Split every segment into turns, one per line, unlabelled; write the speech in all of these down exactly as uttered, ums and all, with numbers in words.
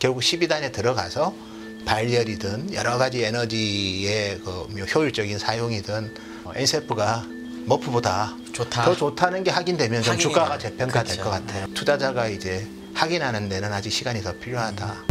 결국 십이 단에 들어가서 발열이든 여러 가지 에너지의 그 효율적인 사용이든 엔세프가 머프보다
좋다.
더 좋다는 게 확인되면 좀 주가가 재평가될
그렇죠.
것 같아요. 투자자가 이제 확인하는 데는 아직 시간이 더 필요하다.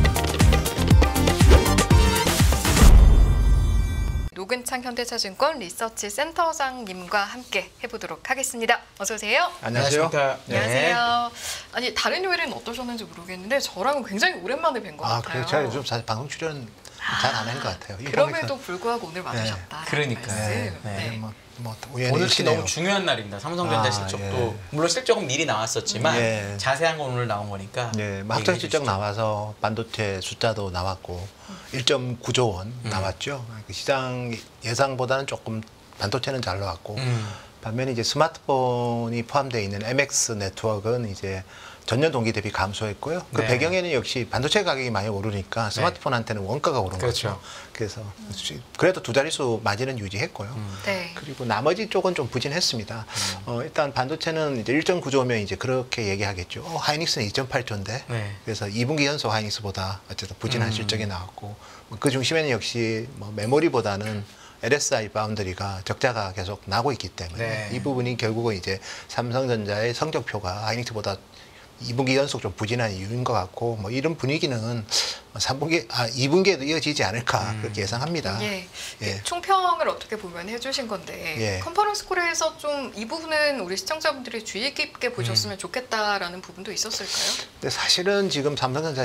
노근창 현대차증권 리서치 센터장님과 함께 해보도록 하겠습니다. 어서 오세요.
안녕하세요.
네.
안녕하세요. 아니 다른 요일은 어떠셨는지 모르겠는데 저랑은 굉장히 오랜만에 뵌 것
아,
같아요.
그래요. 제가 요즘 사실 방송 출연 잘 안 한 것 같아요.
그럼에도 불구하고 오늘 와주셨다.
그러니까요.
네.
네,
네.
뭐, 뭐 우연히
오늘 특히
일시네요.
너무 중요한 날입니다. 삼성전자
아,
실적도
예.
물론 실적은 미리 나왔었지만
예.
자세한 건 오늘 나온 거니까.
네, 학전 실적 나와서 반도체 숫자도 나왔고 일 점 구조 원
음.
나왔죠. 그 시장 예상보다는 조금 반도체는 잘 나왔고
음.
반면에 이제 스마트폰이 포함되어 있는 엠엑스 네트워크는 이제 전년 동기 대비 감소했고요. 그
네.
배경에는 역시 반도체 가격이 많이 오르니까 스마트폰한테는 원가가 오른
그렇죠.
거죠. 그래서 그래도 두 자릿수 마진은 유지했고요.
음.
네.
그리고 나머지 쪽은 좀 부진했습니다. 어, 일단 반도체는 이제 일 점 구조면 이제 그렇게 얘기하겠죠. 어, 하이닉스는 이 점 팔 조인데.
네.
그래서 이 분기 연속 하이닉스보다 어쨌든 부진한
음.
실적이 나왔고 뭐그 중심에는 역시 뭐 메모리보다는 엘에스아이 바운더리가 적자가 계속 나고 있기 때문에
네.
이 부분이 결국은 이제 삼성전자의 성적표가 하이닉스보다 이 분기 연속 좀 부진한 이유인 것 같고 뭐 이런 분위기는 삼 분기 아 이 분기에도 이어지지 않을까
음.
그렇게 예상합니다.
예.
예.
총평을 어떻게 보면 해주신 건데
예.
컨퍼런스 콜에서 좀 이 부분은 우리 시청자분들이 주의 깊게 보셨으면
음.
좋겠다라는 부분도 있었을까요?
근데 사실은 지금 삼성전자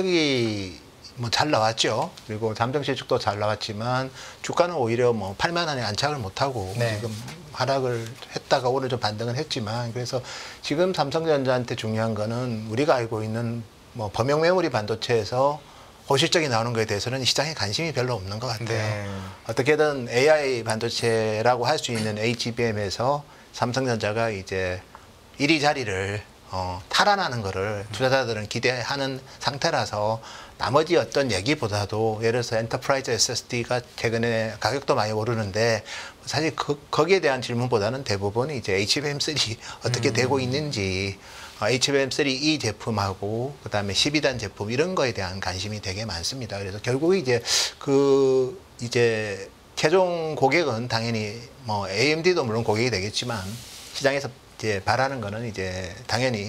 실적이 뭐 잘 나왔죠. 그리고 잠정 실적도 잘 나왔지만 주가는 오히려 뭐 팔만 원에 안착을 못하고
네.
지금 하락을 했다가 오늘 좀 반등은 했지만 그래서 지금 삼성전자한테 중요한 거는 우리가 알고 있는 뭐 범용 메모리 반도체에서 고실적이 나오는 거에 대해서는 시장에 관심이 별로 없는 것 같아요.
네.
어떻게든 에이아이 반도체라고 할 수 있는 에이치비엠에서 삼성전자가 이제 일 위 자리를 어, 탈환하는 거를 투자자들은 기대하는 상태라서 나머지 어떤 얘기보다도 예를 들어서 엔터프라이즈 에스에스디가 최근에 가격도 많이 오르는데 사실 그, 거기에 대한 질문보다는 대부분 이제 에이치비엠 쓰리 어떻게
음.
되고 있는지 어, 에이치비엠 쓰리 이 제품하고 그다음에 십이 단 제품 이런 거에 대한 관심이 되게 많습니다. 그래서 결국 이제 그 이제 최종 고객은 당연히 뭐 에이엠디도 물론 고객이 되겠지만 시장에서 이제 바라는 거는 이제 당연히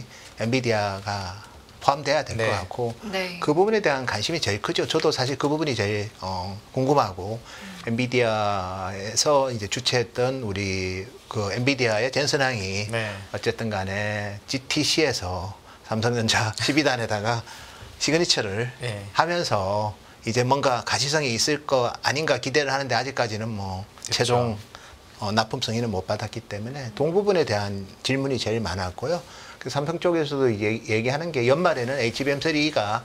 엔비디아가 포함돼야 될 것
네.
같고
네.
그 부분에 대한 관심이 제일 크죠. 저도 사실 그 부분이 제일 어, 궁금하고 음. 엔비디아에서 이제 주최했던 우리 그 엔비디아의 젠슨항이
네.
어쨌든 간에 지티씨에서 삼성전자 십이 단에다가 시그니처를
네.
하면서 이제 뭔가 가시성이 있을 거 아닌가 기대를 하는데 아직까지는 뭐
그렇죠.
최종 어, 납품 승인을 못 받았기 때문에 동부분에 대한 질문이 제일 많았고요. 그 삼성 쪽에서도 얘기, 얘기하는 게 연말에는 에이치비엠 쓰리가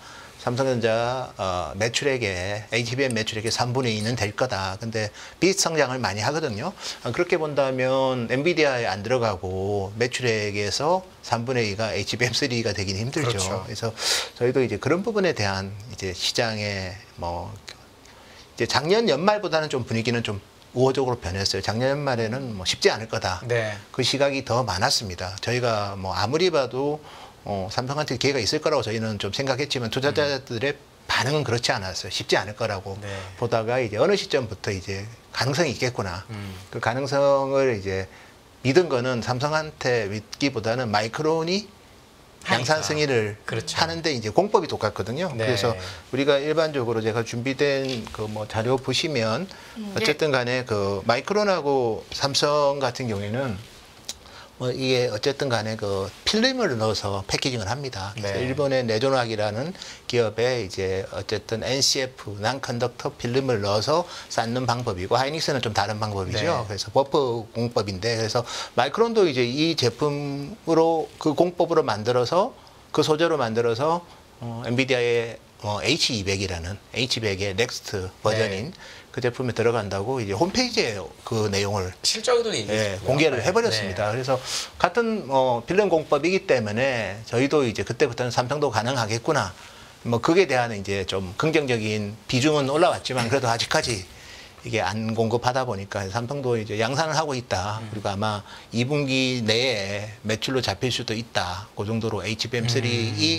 삼성전자 어, 매출액의 에이치비엠 매출액의 삼분의 이는 될 거다. 근데 비성장을 많이 하거든요. 아, 그렇게 본다면 엔비디아에 안 들어가고 매출액에서 삼분의 이가 에이치비엠 쓰리가 되긴 힘들죠.
그렇죠.
그래서 저희도 이제 그런 부분에 대한 이제 시장의 뭐 이제 작년 연말보다는 좀 분위기는 좀 우호적으로 변했어요. 작년 연말에는 뭐 쉽지 않을 거다.
네.
그 시각이 더 많았습니다. 저희가 뭐 아무리 봐도 어, 삼성한테 기회가 있을 거라고 저희는 좀 생각했지만 투자자들의 음. 반응은 그렇지 않았어요. 쉽지 않을 거라고
네.
보다가 이제 어느 시점부터 이제 가능성이 있겠구나.
음.
그 가능성을 이제 믿은 거는 삼성한테 믿기보다는 마이크론이 양산
하니까.
승인을
그렇죠.
하는데 이제 공법이 똑같거든요.
네.
그래서 우리가 일반적으로 제가 준비된 그 뭐 자료 보시면
음,
어쨌든 간에 그 마이크론하고 삼성 같은 경우에는 뭐 이게 어쨌든 간에 그 필름을 넣어서 패키징을 합니다. 그래서
네.
일본의 네조낙이라는 기업에 이제 어쨌든 엔씨에프, 난컨덕터 필름을 넣어서 쌓는 방법이고 하이닉스는 좀 다른 방법이죠.
네.
그래서 버프 공법인데 그래서 마이크론도 이제 이 제품으로 그 공법으로 만들어서 그 소재로 만들어서 어, 엔비디아의 어, 에이치 이백이라는 에이치 백의 넥스트 버전인
네.
그 제품에 들어간다고 이제 홈페이지에 그 내용을
실적에도 얘기
예, 공개를 해버렸습니다.
네.
그래서 같은 어, 필름 공법이기 때문에 저희도 이제 그때부터는 삼성도 가능하겠구나. 뭐 그에 대한 이제 좀 긍정적인 비중은 올라왔지만 그래도 아직까지 이게 안 공급하다 보니까 삼성도 이제 양산을 하고 있다.
음.
그리고 아마 이 분기 내에 매출로 잡힐 수도 있다. 그 정도로 에이치비엠 쓰리 이
음.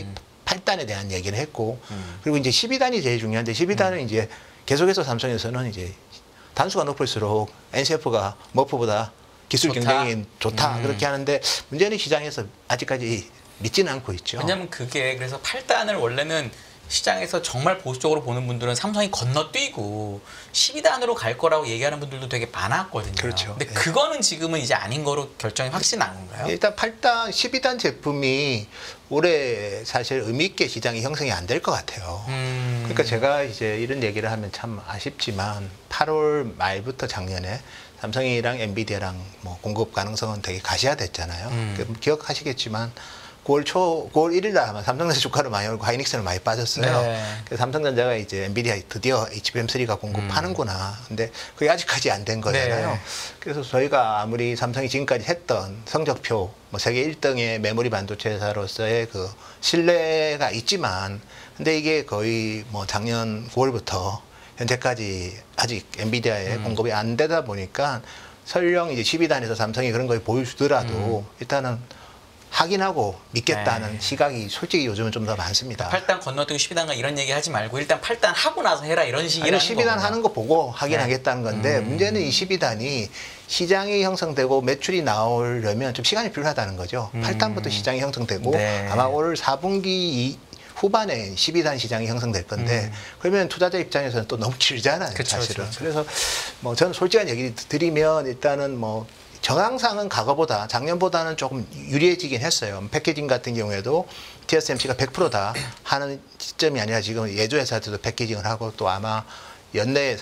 팔 단에 대한 얘기를 했고
음.
그리고 이제 십이 단이 제일 중요한데 십이 단은
음.
이제 계속해서 삼성에서는 이제 단수가 높을수록 엔씨에프가 머프보다 기술
좋다.
경쟁이 좋다
음.
그렇게 하는데 문제는 시장에서 아직까지 믿지는 않고 있죠.
왜냐면 그게 그래서 팔 단을 원래는 시장에서 정말 보수적으로 보는 분들은 삼성이 건너뛰고 십이 단으로 갈 거라고 얘기하는 분들도 되게 많았거든요.
그렇죠.
근데
예.
그거는 지금은 이제 아닌 거로 결정이 확실히 난 건가요?
일단 팔 단, 십이 단 제품이 올해 사실 의미 있게 시장이 형성이 안 될 것 같아요.
음.
그러니까 제가 이제 이런 얘기를 하면 참 아쉽지만 팔월 말부터 작년에 삼성이랑 엔비디아랑 뭐 공급 가능성은 되게 가시화됐잖아요.
음.
그 기억하시겠지만 구월 초, 구월 일일 날 아마 삼성전자 주가를 많이 오르고 하이닉스는 많이 빠졌어요.
네.
그래서 삼성전자가 이제 엔비디아 드디어 에이치비엠쓰리가 공급하는구나. 근데 그게 아직까지 안 된 거잖아요.
네.
그래서 저희가 아무리 삼성이 지금까지 했던 성적표, 뭐 세계 일 등의 메모리 반도체 회사로서의 그 신뢰가 있지만, 근데 이게 거의 뭐 작년 구월부터 현재까지 아직 엔비디아의
음.
공급이 안 되다 보니까 설령 이제 십이 단에서 삼성이 그런 걸 보여주더라도
음.
일단은 확인하고 믿겠다는
네.
시각이 솔직히 요즘은 좀 더 많습니다.
팔 단 건너뛰고 십이 단가 이런 얘기 하지 말고 일단 팔 단 하고 나서 해라 이런 식이라는
아니, 십이 단
거구나.
하는 거 보고 확인하겠다는 건데
음.
문제는 이 십이 단이 시장이 형성되고 매출이 나오려면 좀 시간이 필요하다는 거죠.
음.
팔 단부터 시장이 형성되고
네.
아마 올 사 분기 후반에 십이 단 시장이 형성될 건데
음.
그러면 투자자 입장에서는 또 너무 길잖아요.
그쵸,
사실은.
그쵸, 그쵸.
그래서 뭐 저는 솔직한 얘기 드리면 일단은 뭐 정황상은 과거보다 작년보다는 조금 유리해지긴 했어요. 패키징 같은 경우에도 티에스엠씨가 백 퍼센트다 하는 시점이 아니라 지금 예조회사들도 패키징을 하고 또 아마 연내에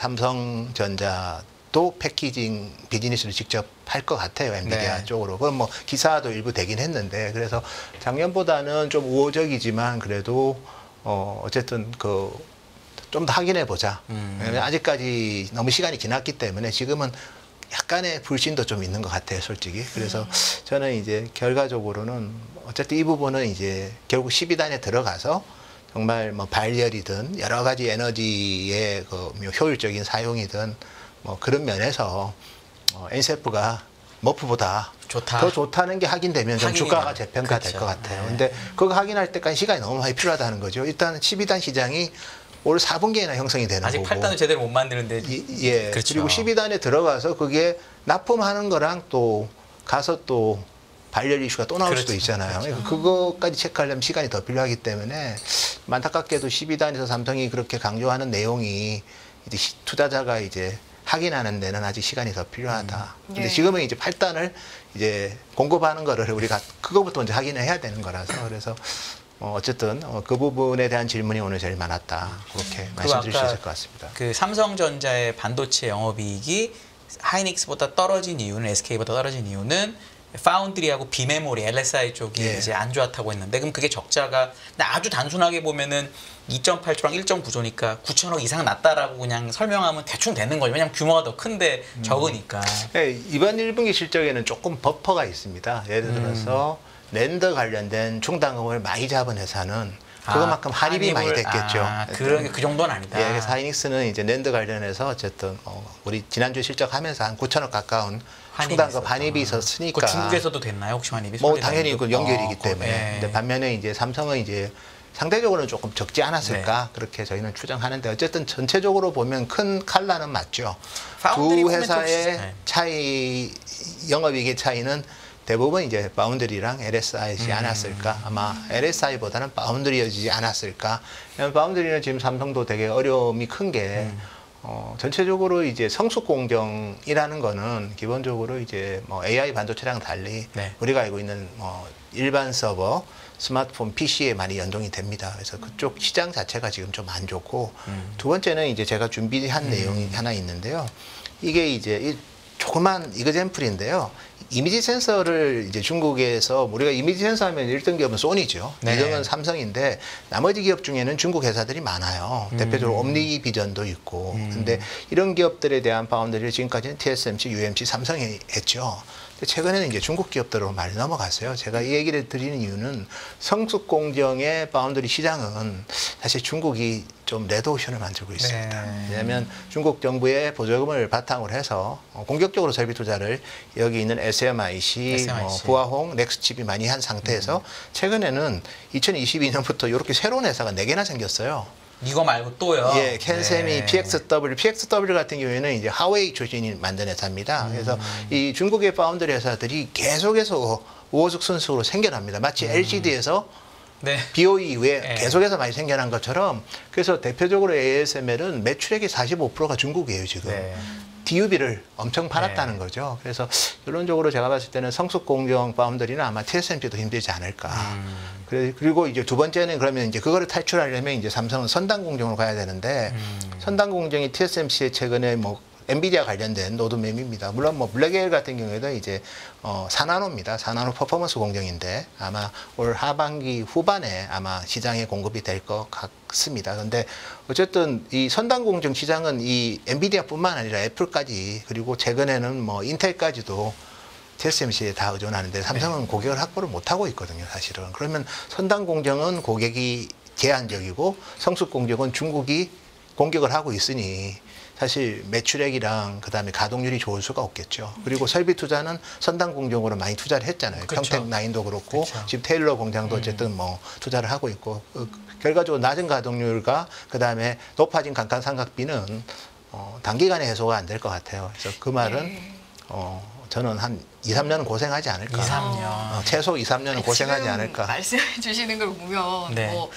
삼성전자도 패키징 비즈니스를 직접 할 것 같아요. 엔비디아
네.
쪽으로. 그럼 뭐 기사도 일부 되긴 했는데 그래서 작년보다는 좀 우호적이지만 그래도 어 어쨌든 그 좀 더 확인해 보자.
음.
왜냐면 아직까지 너무 시간이 지났기 때문에 지금은 약간의 불신도 좀 있는 것 같아요, 솔직히. 그래서 저는 이제 결과적으로는 어쨌든 이 부분은 이제 결국 십이 단에 들어가서 정말 뭐 발열이든 여러 가지 에너지의 그 효율적인 사용이든 뭐 그런 면에서 어, 엔씨에프가 머프보다
좋다.
더 좋다는 게 확인되면 좀
확인이
주가가
되면.
재평가될
그렇죠.
것 같아요.
네.
근데 그거 확인할 때까지 시간이 너무 많이 필요하다는 거죠. 일단 십이 단 시장이 올 사 분기에나 형성이 되는
아직
거고.
팔 단을 제대로 못 만드는데
예, 예.
그렇죠.
그리고 십이 단에 들어가서 그게 납품하는 거랑 또 가서 또 발열 이슈가 또 나올
그렇죠.
수도 있잖아요.
그렇죠.
그러니까 그거까지 체크하려면 시간이 더 필요하기 때문에 안타깝게도 십이 단에서 삼성이 그렇게 강조하는 내용이 이제 시- 투자자가 이제 확인하는 데는 아직 시간이 더 필요하다.
음.
근데
예.
지금은 이제 팔 단을 이제 공급하는 거를 우리가 그거부터 이제 확인을 해야 되는 거라서 그래서 어, 어쨌든 어, 그 부분에 대한 질문이 오늘 제일 많았다. 그렇게 말씀드릴 수
아까
있을 것 같습니다.
그 삼성전자의 반도체 영업이익이 하이닉스보다 떨어진 이유는 에스케이보다 떨어진 이유는 파운드리하고 비메모리 엘에스아이 쪽이
예.
이제 안 좋았다고 했는데 그럼 그게 적자가 근데 아주 단순하게 보면은 이 점 팔 조랑 일 점 구 조니까 구천억 이상 났다라고 그냥 설명하면 대충 되는 거죠. 왜냐면 규모가 더 큰데
음.
적으니까.
네, 이번 일 분기 실적에는 조금 버퍼가 있습니다. 예를 들어서 랜드 관련된 충당금을 많이 잡은 회사는 그거만큼
아,
할인이 많이
할인을-
됐겠죠.
아, 그런 게 그 정도는 아니다.
예, 그래서 하이닉스는 이제 랜드 관련해서 어쨌든 어, 우리 지난주 실적하면서 한 구천억 가까운
환입이
충당금
있었다.
환입이 있었으니까
그거 중국에서도 됐나요? 혹시 환입이?
뭐
서울대
당연히
다니고?
그 연결이기
어,
때문에.
예.
근데 반면에 이제 삼성은 이제 상대적으로는 조금 적지 않았을까
네.
그렇게 저희는 추정하는데 어쨌든 전체적으로 보면 큰 칼라는 맞죠.
파운드리
두
코멘트
회사의
없이- 네.
차이 영업이익의 차이는 대부분 이제 바운드리랑 엘에스아이지
음.
않았을까. 아마 엘에스아이보다는 바운드리여지지 않았을까. 왜냐면 바운드리는 지금 삼성도 되게 어려움이 큰 게
음.
어, 전체적으로 이제 성숙 공정이라는 거는 기본적으로 이제 뭐 에이아이 반도체랑 달리
네.
우리가 알고 있는 뭐 일반 서버, 스마트폰, 피씨에 많이 연동이 됩니다. 그래서 그쪽 시장 자체가 지금 좀 안 좋고
음.
두 번째는 이제 제가 준비한 내용이 하나 있는데요. 이게 이제 이 조그만 이그젠플인데요. 이미지 센서를 이제 중국에서 우리가 이미지 센서 하면 일 등 기업은 소니죠.
네.
이 등은 삼성인데 나머지 기업 중에는 중국 회사들이 많아요.
음.
대표적으로 옴니비전도 있고.
음.
근데 이런 기업들에 대한 파운드리를 지금까지는 티에스엠씨, 유엠씨, 삼성이 했죠. 근데 최근에는 이제 중국 기업들로 많이 넘어갔어요. 제가 이 얘기를 드리는 이유는 성숙 공정의 파운드리 시장은 사실 중국이 좀 레드오션을 만들고 있습니다.
네.
왜냐하면 중국 정부의 보조금을 바탕으로 해서 공격적으로 설비 투자를 여기 있는 에스엠아이씨,
에스엠아이씨.
뭐 후아홍, 넥스칩이 많이 한 상태에서 음. 최근에는 이천이십이 년부터 이렇게 새로운 회사가 네 개나 생겼어요.
이거 말고 또요?
예, 캔셈이
네.
피엑스더블유, 피엑스더블유 같은 경우에는 이제 하웨이 출신이 만든 회사입니다.
음.
그래서 이 중국의 파운드리 회사들이 계속해서 우후죽순식으로 생겨납니다. 마치
음.
엘지디에서
네.
비오이 이후에
네.
계속해서 많이 생겨난 것처럼 그래서 대표적으로 에이에스엠엘은 매출액의 사십오 퍼센트가 중국이에요, 지금.
네.
디유비를 엄청 팔았다는
네.
거죠. 그래서 결론적으로 제가 봤을 때는 성숙공정 파운드리는 아마 티에스엠씨도 힘들지 않을까.
음.
그래- 그리고 이제 두 번째는 그러면 이제 그거를 탈출하려면 이제 삼성은 선단공정으로 가야 되는데
음.
선단공정이 티에스엠씨에 최근에 뭐 엔비디아 관련된 노드맵입니다. 물론 뭐 블랙에일 같은 경우에도 이제 어 사 나노입니다. 사 나노 퍼포먼스 공정인데 아마 올 하반기 후반에 아마 시장에 공급이 될 것 같습니다. 그런데 어쨌든 이 선단 공정 시장은 이 엔비디아뿐만 아니라 애플까지 그리고 최근에는 뭐 인텔까지도 티에스엠씨에 다 의존하는데 삼성은 네. 고객을 확보를 못하고 있거든요, 사실은. 그러면 선단 공정은 고객이 제한적이고 성숙 공정은 중국이 공격을 하고 있으니 사실 매출액이랑 그다음에 가동률이 좋을 수가 없겠죠. 그리고 설비 투자는 선단 공정으로 많이 투자를 했잖아요.
그렇죠.
평택 나인도 그렇고
그렇죠.
지금 테일러 공장도 어쨌든 뭐 투자를 하고 있고 어, 결과적으로 낮은 가동률과 그다음에 높아진 감가상각비는 어, 단기간에 해소가 안 될 것 같아요. 그래서 그 말은
네.
어, 저는 한 이, 삼 년은 고생하지 않을까.
이, 삼 년.
어, 최소 이, 삼 년은
아니,
고생하지
지금
않을까.
말씀해 주시는 걸 보면
네.
뭐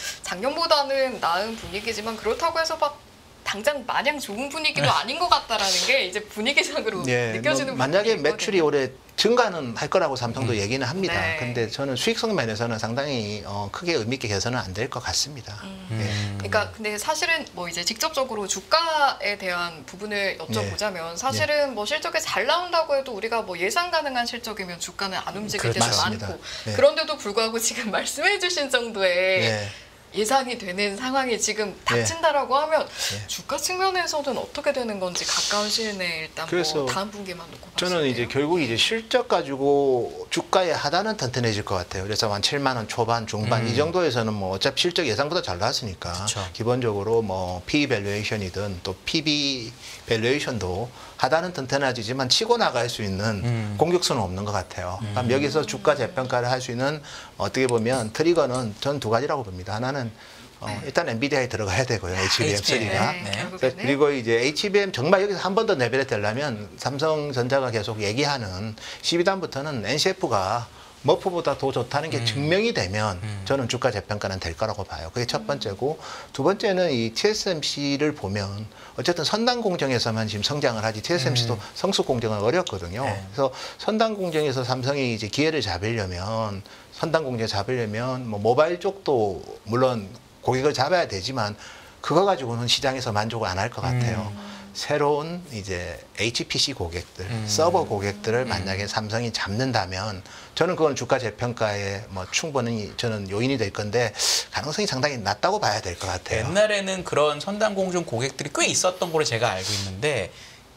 작년보다는 나은 분위기지만 그렇다고 해서 막 당장 마냥 좋은 분위기도 아닌 것 같다라는 게 이제 분위기상으로
예,
느껴지는
뭐 만약에
부분이
매출이
있거든요.
올해 증가는 할 거라고 삼성도
음.
얘기는 합니다.
네.
근데 저는 수익성 면에서는 상당히 어, 크게 의미 있게 개선은 안 될 것 같습니다.
음.
음.
그러니까 근데 사실은 뭐 이제 직접적으로 주가에 대한 부분을 여쭤보자면
네.
사실은 뭐 실적이 잘 나온다고 해도 우리가 뭐 예상 가능한 실적이면 주가는 안 움직일
그렇죠.
때도
맞습니다.
많고
네.
그런데도 불구하고 지금 말씀해주신 정도의
네.
예상이 되는 상황이 지금 닥친다라고 하면
네.
주가 측면에서는 어떻게 되는 건지 가까운 시일 내에 일단
그래서
뭐 다음 분기만 놓고
저는
봤을
이제
때요.
결국 이제 실적 가지고 주가의 하단은 튼튼해질 것 같아요. 그래서 한 칠만 원 초반, 중반
음.
이 정도에서는 뭐 어차피 실적 예상보다 잘 나왔으니까
그쵸.
기본적으로 뭐 P 밸류에이션이든 또 피비 밸류에이션도 하단은 튼튼해지지만 치고 나갈 수 있는
음.
공격수는 없는 것 같아요.
음.
그럼 여기서 주가 재평가를 할 수 있는 어떻게 보면 트리거는 전 두 가지라고 봅니다. 하나는 어, 일단 엔비디아에 들어가야 되고요. 에이치비엠쓰리가.
네,
네.
결국에는.
그리고 이제 에이치비엠 정말 여기서 한 번 더 레벨에 되려면 삼성전자가 계속 얘기하는 십이 단부터는 엔씨에프가 머프보다 더 좋다는 게
음.
증명이 되면
음.
저는 주가 재평가는 될 거라고 봐요. 그게 첫 번째고 두 번째는 이 티에스엠씨를 보면 어쨌든 선단 공정에서만 지금 성장을 하지 티에스엠씨도
음.
성숙 공정은 어렵거든요.
네.
그래서 선단 공정에서 삼성이 이제 기회를 잡으려면 선단 공정 잡으려면 뭐 모바일 쪽도 물론 고객을 잡아야 되지만 그거 가지고는 시장에서 만족을 안 할 것 같아요.
음.
새로운 이제 에이치피씨 고객들,
음.
서버 고객들을 만약에 삼성이 잡는다면 저는 그건 주가 재평가에 뭐 충분히 저는 요인이 될 건데 가능성이 상당히 낮다고 봐야 될 것 같아요.
옛날에는 그런 선단 공정 고객들이 꽤 있었던 걸로 제가 알고 있는데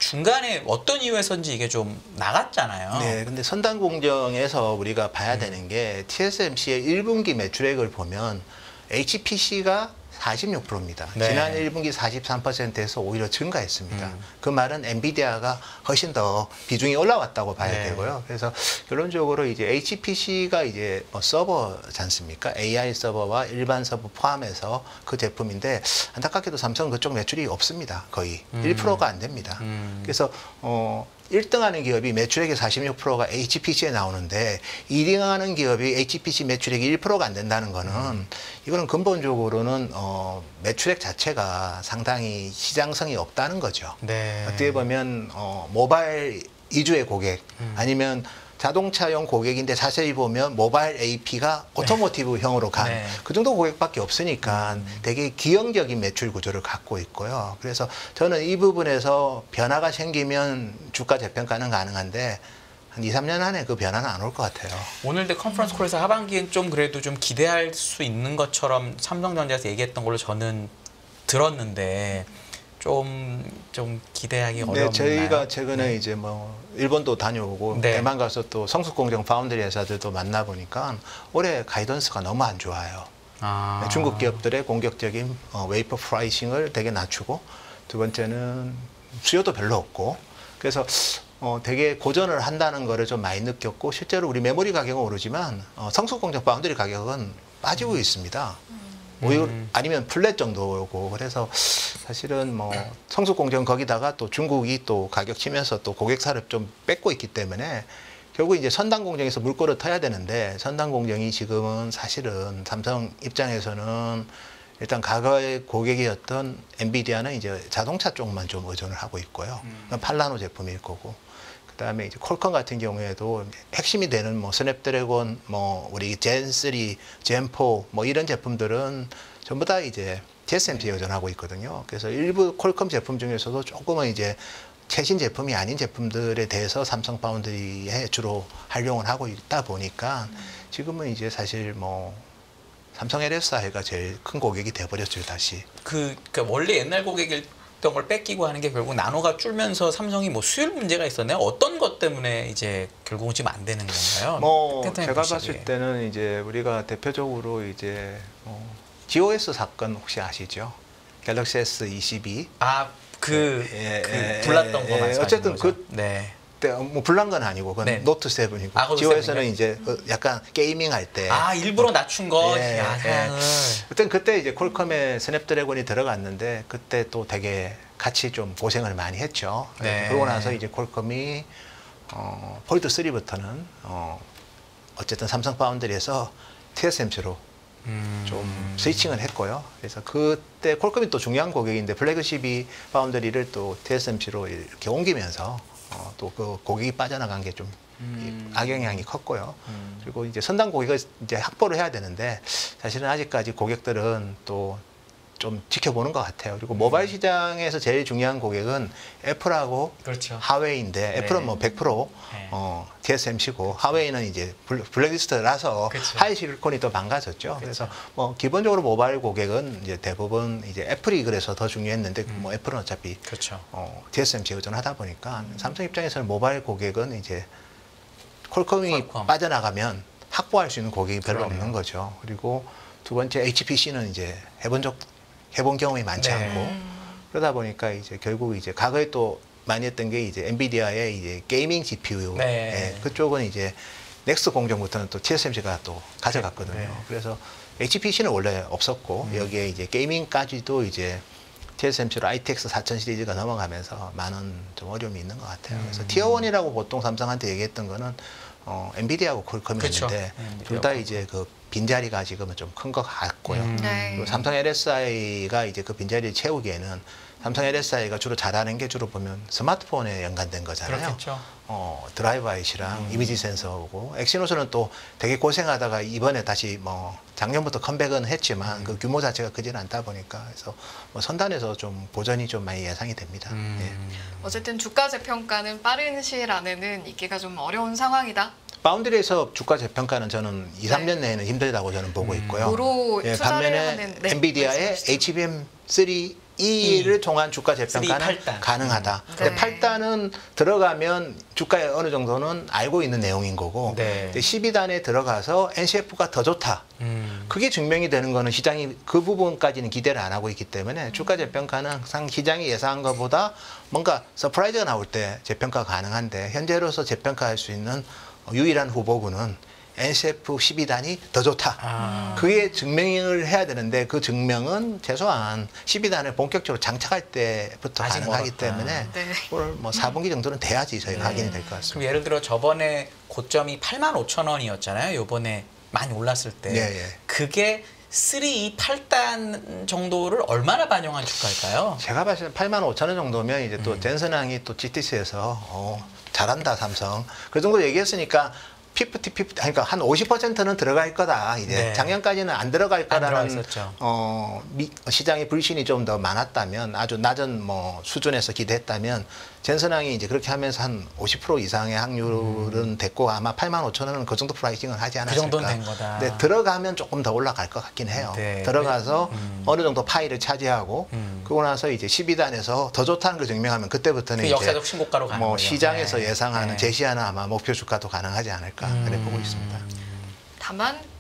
중간에 어떤 이유에서인지 이게 좀 나갔잖아요.
네, 근데 선단 공정에서 우리가 봐야
음.
되는 게 티에스엠씨의 일 분기 매출액을 보면 에이치피씨가 사십육 퍼센트입니다.
네.
지난 일 분기 사십삼 퍼센트에서 오히려 증가했습니다.
음.
그 말은 엔비디아가 훨씬 더 비중이 올라왔다고 봐야
네.
되고요. 그래서 결론적으로 이제 에이치피씨가 이제 뭐 서버지 않습니까? 에이아이 서버와 일반 서버 포함해서 그 제품인데 안타깝게도 삼성은 그쪽 매출이 없습니다. 거의
음.
일 퍼센트가 안 됩니다.
음.
그래서 어 일 등 하는 기업이 매출액의 사십육 퍼센트가 에이치피씨에 나오는데 이 등 하는 기업이 에이치피씨 매출액이 일 퍼센트가 안 된다는 거는 이거는 근본적으로는 어 매출액 자체가 상당히 시장성이 없다는 거죠.
네.
어떻게 보면 어 모바일 위주의 고객
음.
아니면 자동차용 고객인데 자세히 보면 모바일 에이피가 오토모티브형으로 간
네.
그 정도 고객밖에 없으니까
음.
되게 기형적인 매출 구조를 갖고 있고요. 그래서 저는 이 부분에서 변화가 생기면 주가 재평가는 가능한데 한 이, 삼 년 안에 그 변화는 안 올 것 같아요.
오늘 내 컨퍼런스 콜에서 하반기엔 좀 그래도 좀 기대할 수 있는 것처럼 삼성전자에서 얘기했던 걸로 저는 들었는데 좀, 좀 기대하기 어렵나요?
네, 저희가 최근에
네.
이제 뭐 일본도 다녀오고
네.
대만 가서 또 성숙공정 파운드리 회사들도 만나보니까 올해 가이던스가 너무 안 좋아요.
아.
네, 중국 기업들의 공격적인 어, 웨이퍼 프라이싱을 되게 낮추고 두 번째는 수요도 별로 없고 그래서 어, 되게 고전을 한다는 거를 좀 많이 느꼈고 실제로 우리 메모리 가격은 오르지만 어, 성숙공정 파운드리 가격은 빠지고
음.
있습니다. 오히려
음.
아니면 플랫 정도고 그래서 사실은 뭐 성숙공정 거기다가 또 중국이 또 가격 치면서 또 고객사를 좀 뺏고 있기 때문에 결국 이제 선단공정에서 물꼬를 터야 되는데 선단공정이 지금은 사실은 삼성 입장에서는 일단 과거의 고객이었던 엔비디아는 이제 자동차 쪽만 좀 의존을 하고 있고요.
음.
팔 나노 제품일 거고. 그다음에 이제 퀄컴 같은 경우에도 핵심이 되는 뭐 스냅드래곤, 뭐 우리 젠 쓰리, 젠 포 뭐 이런 제품들은 전부 다 이제 티에스엠씨에 의존하고 있거든요. 그래서 일부 퀄컴 제품 중에서도 조금은 이제 최신 제품이 아닌 제품들에 대해서 삼성 파운드리에 주로 활용을 하고 있다 보니까 지금은 이제 사실 뭐 삼성 엘에스아이가 제일 큰 고객이 돼버렸죠 다시.
그 그러니까 원래 옛날 고객이었던 걸 뺏기고 하는 게 결국 나노가 줄면서 삼성이 뭐 수율 문제가 있었나요? 어떤 것 때문에 이제 결국은 지금 안 되는 건가요?
뭐
팬텀이
제가
보시기에.
봤을 때는 이제 우리가 대표적으로 이제 뭐 지오에스 사건 혹시 아시죠? 갤럭시 에스 이십이.
아그
예,
그
예,
불났던
예,
거
예.
말씀하시는
어쨌든
거죠?
그-
네.
그때 뭐 불난 건 아니고 그건
네.
노트 세븐이고
아, 그거
지오에스는
세븐이요?
이제 어, 약간 게이밍 할 때
아 일부러 낮춘 거
예,
야상을.
그때 그때 이제 퀄컴에 스냅드래곤이 들어갔는데 그때 또 되게 같이 좀 고생을 많이 했죠.
네.
그러고 나서 이제 퀄컴이 어, 폴드 쓰리부터는 어, 어쨌든 삼성 파운드리에서 티에스엠씨로
음.
좀 스위칭을 했고요. 그래서 그때 퀄컴이 또 중요한 고객인데 플래그십이 파운드리를 또 티에스엠씨로 이렇게 옮기면서 어, 또 그 고객이 빠져나간 게 좀
음.
악영향이 컸고요.
음.
그리고 이제 선단 고객을 이제 확보를 해야 되는데 사실은 아직까지 고객들은 또 좀 지켜보는 것 같아요. 그리고 모바일 시장에서 제일 중요한 고객은 애플하고
그렇죠.
하웨이인데
네.
애플은 뭐 백 퍼센트
네.
어, 티에스엠씨고 하웨이는 이제 블- 블랙리스트라서
그쵸.
하이 실리콘이 더 망가졌죠. 그래서 뭐 기본적으로 모바일 고객은 이제 대부분 이제 애플이 그래서 더 중요했는데
음.
뭐 애플은 어차피
그렇죠.
어, 티에스엠씨 의존하다 보니까 삼성 입장에서는 모바일 고객은 이제 퀄컴이
퀄컴.
빠져나가면 확보할 수 있는 고객이 별로
그러네요.
없는 거죠. 그리고 두 번째 에이치피씨는 이제 해본 적 해본 경험이 많지
네.
않고
음.
그러다 보니까 이제 결국 이제 과거에 또 많이 했던 게 이제 엔비디아의 이제 게이밍 지피유
네.
예, 그쪽은 이제 넥스 공정부터는 또 티에스엠씨가 또 가져갔거든요.
네.
그래서 에이치피씨는 원래 없었고
음.
여기에 이제 게이밍까지도 이제 티에스엠씨로 아이티엑스 사천 시리즈가 넘어가면서 많은 좀 어려움이 있는 것 같아요. 그래서
음.
티어원이라고 보통 삼성한테 얘기했던 거는 어, 엔비디아하고 퀄컴이었는데
그쵸.
둘 다 이제 그 빈자리가 지금은 좀 큰 것 같고요.
음.
네.
그리고 삼성 엘에스아이가 이제 그 빈자리를 채우기에는 삼성 엘에스아이가 주로 잘하는 게 주로 보면 스마트폰에 연관된 거잖아요.
그렇겠죠.
어, 드라이브 아이씨랑
음.
이미지 센서고 엑시노스는 또 되게 고생하다가 이번에 다시 뭐 작년부터 컴백은 했지만
음.
그 규모 자체가 크지는 않다 보니까 그래서 뭐 선단에서 좀 보전이 좀 많이 예상이 됩니다.
음.
예.
어쨌든 주가 재평가는 빠른 시일 안에는 있기가 좀 어려운 상황이다.
파운드리에서 주가 재평가는 저는 이, 삼 년
네.
내에는 힘들다고 저는 보고
음.
있고요.
도로
예,
투자를
반면에
하는 네,
엔비디아의
말씀하시죠.
에이치비엠 쓰리 E를 통한 주가 재평가는
쓰리 팔 단.
가능하다.
음.
근데
네.
팔 단은 들어가면 주가에 어느 정도는 알고 있는 내용인 거고
네.
십이 단에 들어가서 엔씨에프가 더 좋다.
음.
그게 증명이 되는 거는 시장이 그 부분까지는 기대를 안 하고 있기 때문에 주가 재평가는 항상 시장이 예상한 것보다 뭔가 서프라이즈가 나올 때 재평가 가능한데 현재로서 재평가할 수 있는 유일한 후보군은 엔씨에프 십이 단이 더 좋다.
아.
그게 증명을 해야 되는데 그 증명은 최소한 십이 단을 본격적으로 장착할 때부터
아직
가능하기
멀었다.
때문에
네.
그걸 뭐 사 분기 정도는 돼야지 저희가
네.
확인이 될 것 같습니다.
그럼 예를 들어 저번에 고점이 팔만 오천 원이었잖아요. 요번에 많이 올랐을 때.
예, 예.
그게 쓰리 팔 단 정도를 얼마나 반영한 주가일까요?
제가 봤을 때 팔만 오천 원 정도면 이제 또
음.
젠슨왕이 또 지티씨에서 어, 잘한다 삼성 그 정도 얘기했으니까 피프티 피프티 그러니까 한 오십 퍼센트는 들어갈 거다 이제
네.
작년까지는 안 들어갈
안 들어가
거라는
있었죠.
어, 미, 시장의 불신이 좀 더 많았다면 아주 낮은 뭐 수준에서 기대했다면 젠슨왕이 이제 그렇게 하면서 한 오십 퍼센트 이상의 확률은 됐고 아마 팔만 오천 원은 그 정도 프라이싱을 하지 않았을까.
그 정도는 된 거다.
근데 들어가면 조금 더 올라갈 것 같긴 해요.
네.
들어가서
음.
어느 정도 파이를 차지하고
음.
그러고 나서 이제 십이 단에서 더 좋다는 걸 증명하면 그때부터는
그
이제
역사적 신고가로 가는
뭐
거죠.
시장에서
네.
예상하는
네.
제시하는 아마 목표 주가도 가능하지 않을까 그래 보고 있습니다.
다만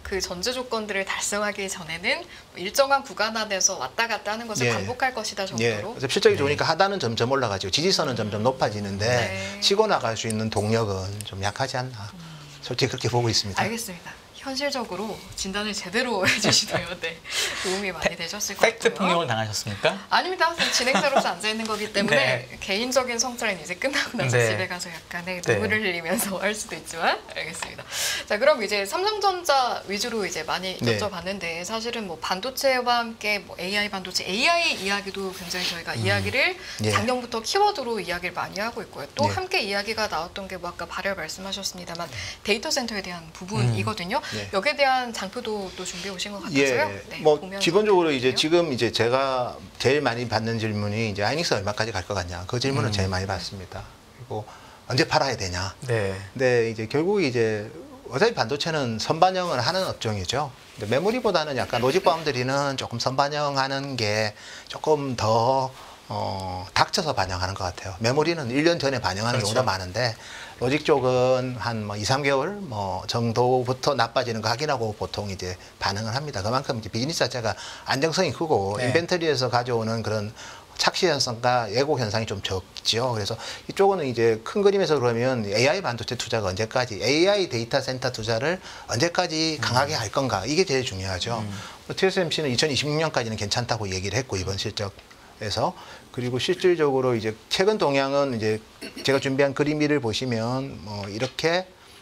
그 전제 조건들을 달성하기 전에는 일정한 구간 안에서 왔다 갔다 하는 것을
예.
반복할 것이다
예.
정도로.
그래서 실적이
네.
좋으니까 하단은 점점 올라가지고 지지선은 점점 높아지는데
네.
치고 나갈 수 있는 동력은 좀 약하지 않나. 솔직히 그렇게 보고 있습니다.
알겠습니다. 현실적으로 진단을 제대로 해주시네요. 네. 도움이 많이 되셨을 것
팩트
같고요.
폭력을 당하셨습니까?
아닙니다. 진행자로서 앉아 있는 거기 때문에
네.
개인적인 성찰은 이제 끝나고 나서
네.
집에 가서 약간의
네.
눈물을 흘리면서 할 수도 있지만 알겠습니다. 자, 그럼 이제 삼성전자 위주로 이제 많이
네.
여쭤봤는데 사실은 뭐 반도체와 함께 뭐 에이아이 반도체, 에이아이 이야기도 굉장히 저희가 이야기를
예.
작년부터 키워드로 이야기를 많이 하고 있고요. 또
네.
함께 이야기가 나왔던 게 뭐 아까 발열 말씀하셨습니다만 데이터 센터에 대한 부분이거든요.
네.
여기에 대한 장표도 또 준비해 오신 것 같아서요.
예,
네,
뭐
보면서
기본적으로 이제
볼게요.
지금 이제 제가 제일 많이 받는 질문이 이제 하이닉스 얼마까지 갈 것 같냐 그 질문을
음.
제일 많이 받습니다. 그리고 언제 팔아야 되냐.
네.
근데 이제 결국 이제 어차피 반도체는 선반영을 하는 업종이죠. 근데 메모리보다는 약간 로직 바운드리는 조금 선반영하는 게 조금 더 어, 닥쳐서 반영하는 것 같아요. 메모리는 일 년 전에 반영하는
그렇죠.
경우가 많은데 로직 쪽은 한 뭐 이, 삼 개월 뭐 정도부터 나빠지는 거 확인하고 보통 이제 반응을 합니다. 그만큼 이제 비즈니스 자체가 안정성이 크고
네.
인벤터리에서 가져오는 그런 착시 현상과 예고 현상이 좀 적죠. 그래서 이쪽은 이제 큰 그림에서 그러면 에이아이 반도체 투자가 언제까지, 에이아이 데이터 센터 투자를 언제까지 강하게 할 건가 이게 제일 중요하죠.
음.
티에스엠씨는 이천이십육 년까지는 괜찮다고 얘기를 했고 이번 실적에서 그리고 실질적으로 이제 최근 동향은 이제 제가 준비한 그림 위를 보시면 뭐 이렇게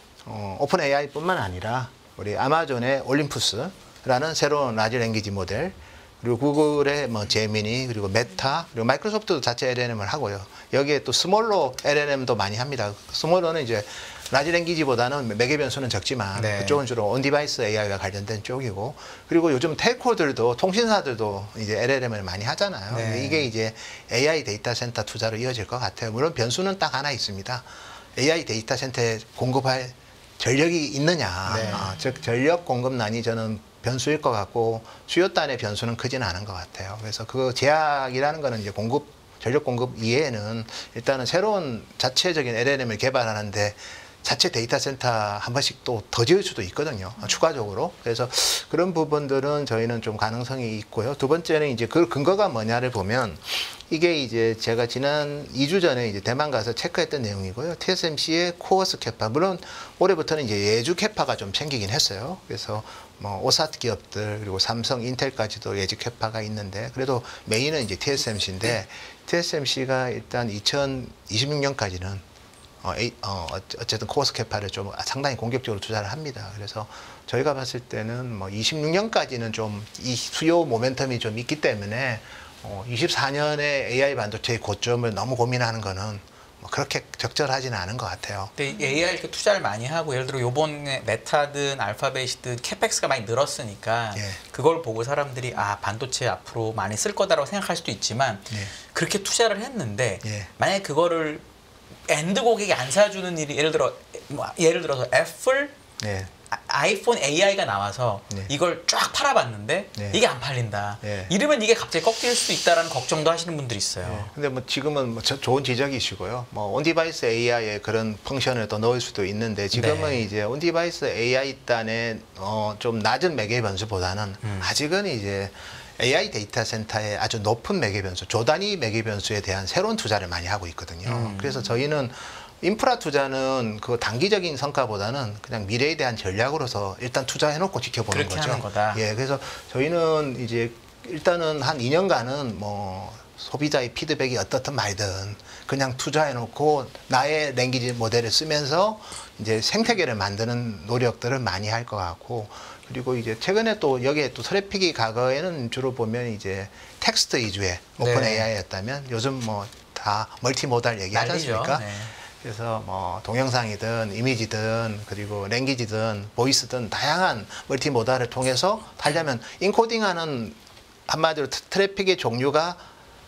어, 오픈 에이아이뿐만 아니라 우리 아마존의 올림푸스라는 새로운 라지 랭귀지 모델 그리고 구글의 뭐 제미니 그리고 메타 그리고 마이크로소프트도 자체 엘엘엠을 하고요. 여기에 또 스몰로 엘엘엠도 많이 합니다. 스몰로는 이제 라지 랭귀지보다는 매개 변수는 적지만
네.
그쪽은 주로 온 디바이스 에이아이와 관련된 쪽이고 그리고 요즘 텔코들도 통신사들도 이제 엘엘엠을 많이 하잖아요.
네.
이게 이제 에이아이 데이터 센터 투자로 이어질 것 같아요. 물론 변수는 딱 하나 있습니다. 에이아이 데이터 센터에 공급할 전력이 있느냐.
네.
아, 즉 전력 공급난이 저는 변수일 것 같고 수요단의 변수는 크지는 않은 것 같아요. 그래서 그 제약이라는 거는 이제 공급 전력 공급 이외에는 일단은 새로운 자체적인 엘엘엠을 개발하는데 자체 데이터 센터 한 번씩 또 더 지을 수도 있거든요. 추가적으로. 그래서 그런 부분들은 저희는 좀 가능성이 있고요. 두 번째는 이제 그 근거가 뭐냐를 보면 이게 이제 제가 지난 이 주 전에 이제 대만 가서 체크했던 내용이고요. 티에스엠씨의 코어스 캐파. 물론 올해부터는 이제 예주 캐파가 좀 생기긴 했어요. 그래서 뭐 오사트 기업들 그리고 삼성, 인텔까지도 예주 캐파가 있는데 그래도 메인은 이제 티에스엠씨인데 티에스엠씨가 일단 이천이십육 년까지는 어, 에이, 어, 어쨌든 코어스 캐파를 좀 상당히 공격적으로 투자를 합니다. 그래서 저희가 봤을 때는 뭐 이십육 년까지는 좀 이 수요 모멘텀이 좀 있기 때문에 어, 이십사 년에 에이아이 반도체의 고점을 너무 고민하는 거는 뭐 그렇게 적절하지는 않은 것 같아요.
근데 에이아이 이렇게 투자를 많이 하고 예를 들어 요번에 메타든 알파벳이든 캐펙스가 많이 늘었으니까
예.
그걸 보고 사람들이 아 반도체 앞으로 많이 쓸 거다라고 생각할 수도 있지만
예.
그렇게 투자를 했는데
예.
만약에 그거를 엔드 고객이 안 사주는 일이 예를 들어 뭐 예를 들어서 애플
네.
아- 아이폰 에이아이가 나와서
네.
이걸 쫙 팔아봤는데
네.
이게 안 팔린다.
네.
이러면 이게 갑자기 꺾일 수도 있다라는 걱정도 하시는 분들이 있어요.
네. 근데 뭐 지금은 뭐 저- 좋은 지적이시고요. 뭐 온디바이스 에이아이에 그런 펑션을 또 넣을 수도 있는데 지금은
네.
이제 온디바이스 에이아이 단의 어, 좀 낮은 매개 변수보다는
음.
아직은 이제 에이아이 데이터 센터의 아주 높은 매개 변수, 조단위 매개 변수에 대한 새로운 투자를 많이 하고 있거든요.
음.
그래서 저희는 인프라 투자는 그 단기적인 성과보다는 그냥 미래에 대한 전략으로서 일단 투자해놓고 지켜보는
그렇게
거죠.
하는 거다.
예, 그래서 저희는 이제 일단은 한 이 년간은 뭐 소비자의 피드백이 어떻든 말든 그냥 투자해놓고 나의 랭귀지 모델을 쓰면서 이제 생태계를 만드는 노력들을 많이 할 것 같고 그리고 이제 최근에 또 여기에 또 트래픽이 과거에는 주로 보면 이제 텍스트 위주의 오픈
네.
에이아이였다면 요즘 뭐 다 멀티모달 얘기하지
난리죠.
않습니까?
네.
그래서 뭐 동영상이든 이미지든 그리고 랭귀지든 보이스든 다양한 멀티모달을 통해서 하려면 인코딩하는 한마디로 트- 트래픽의 종류가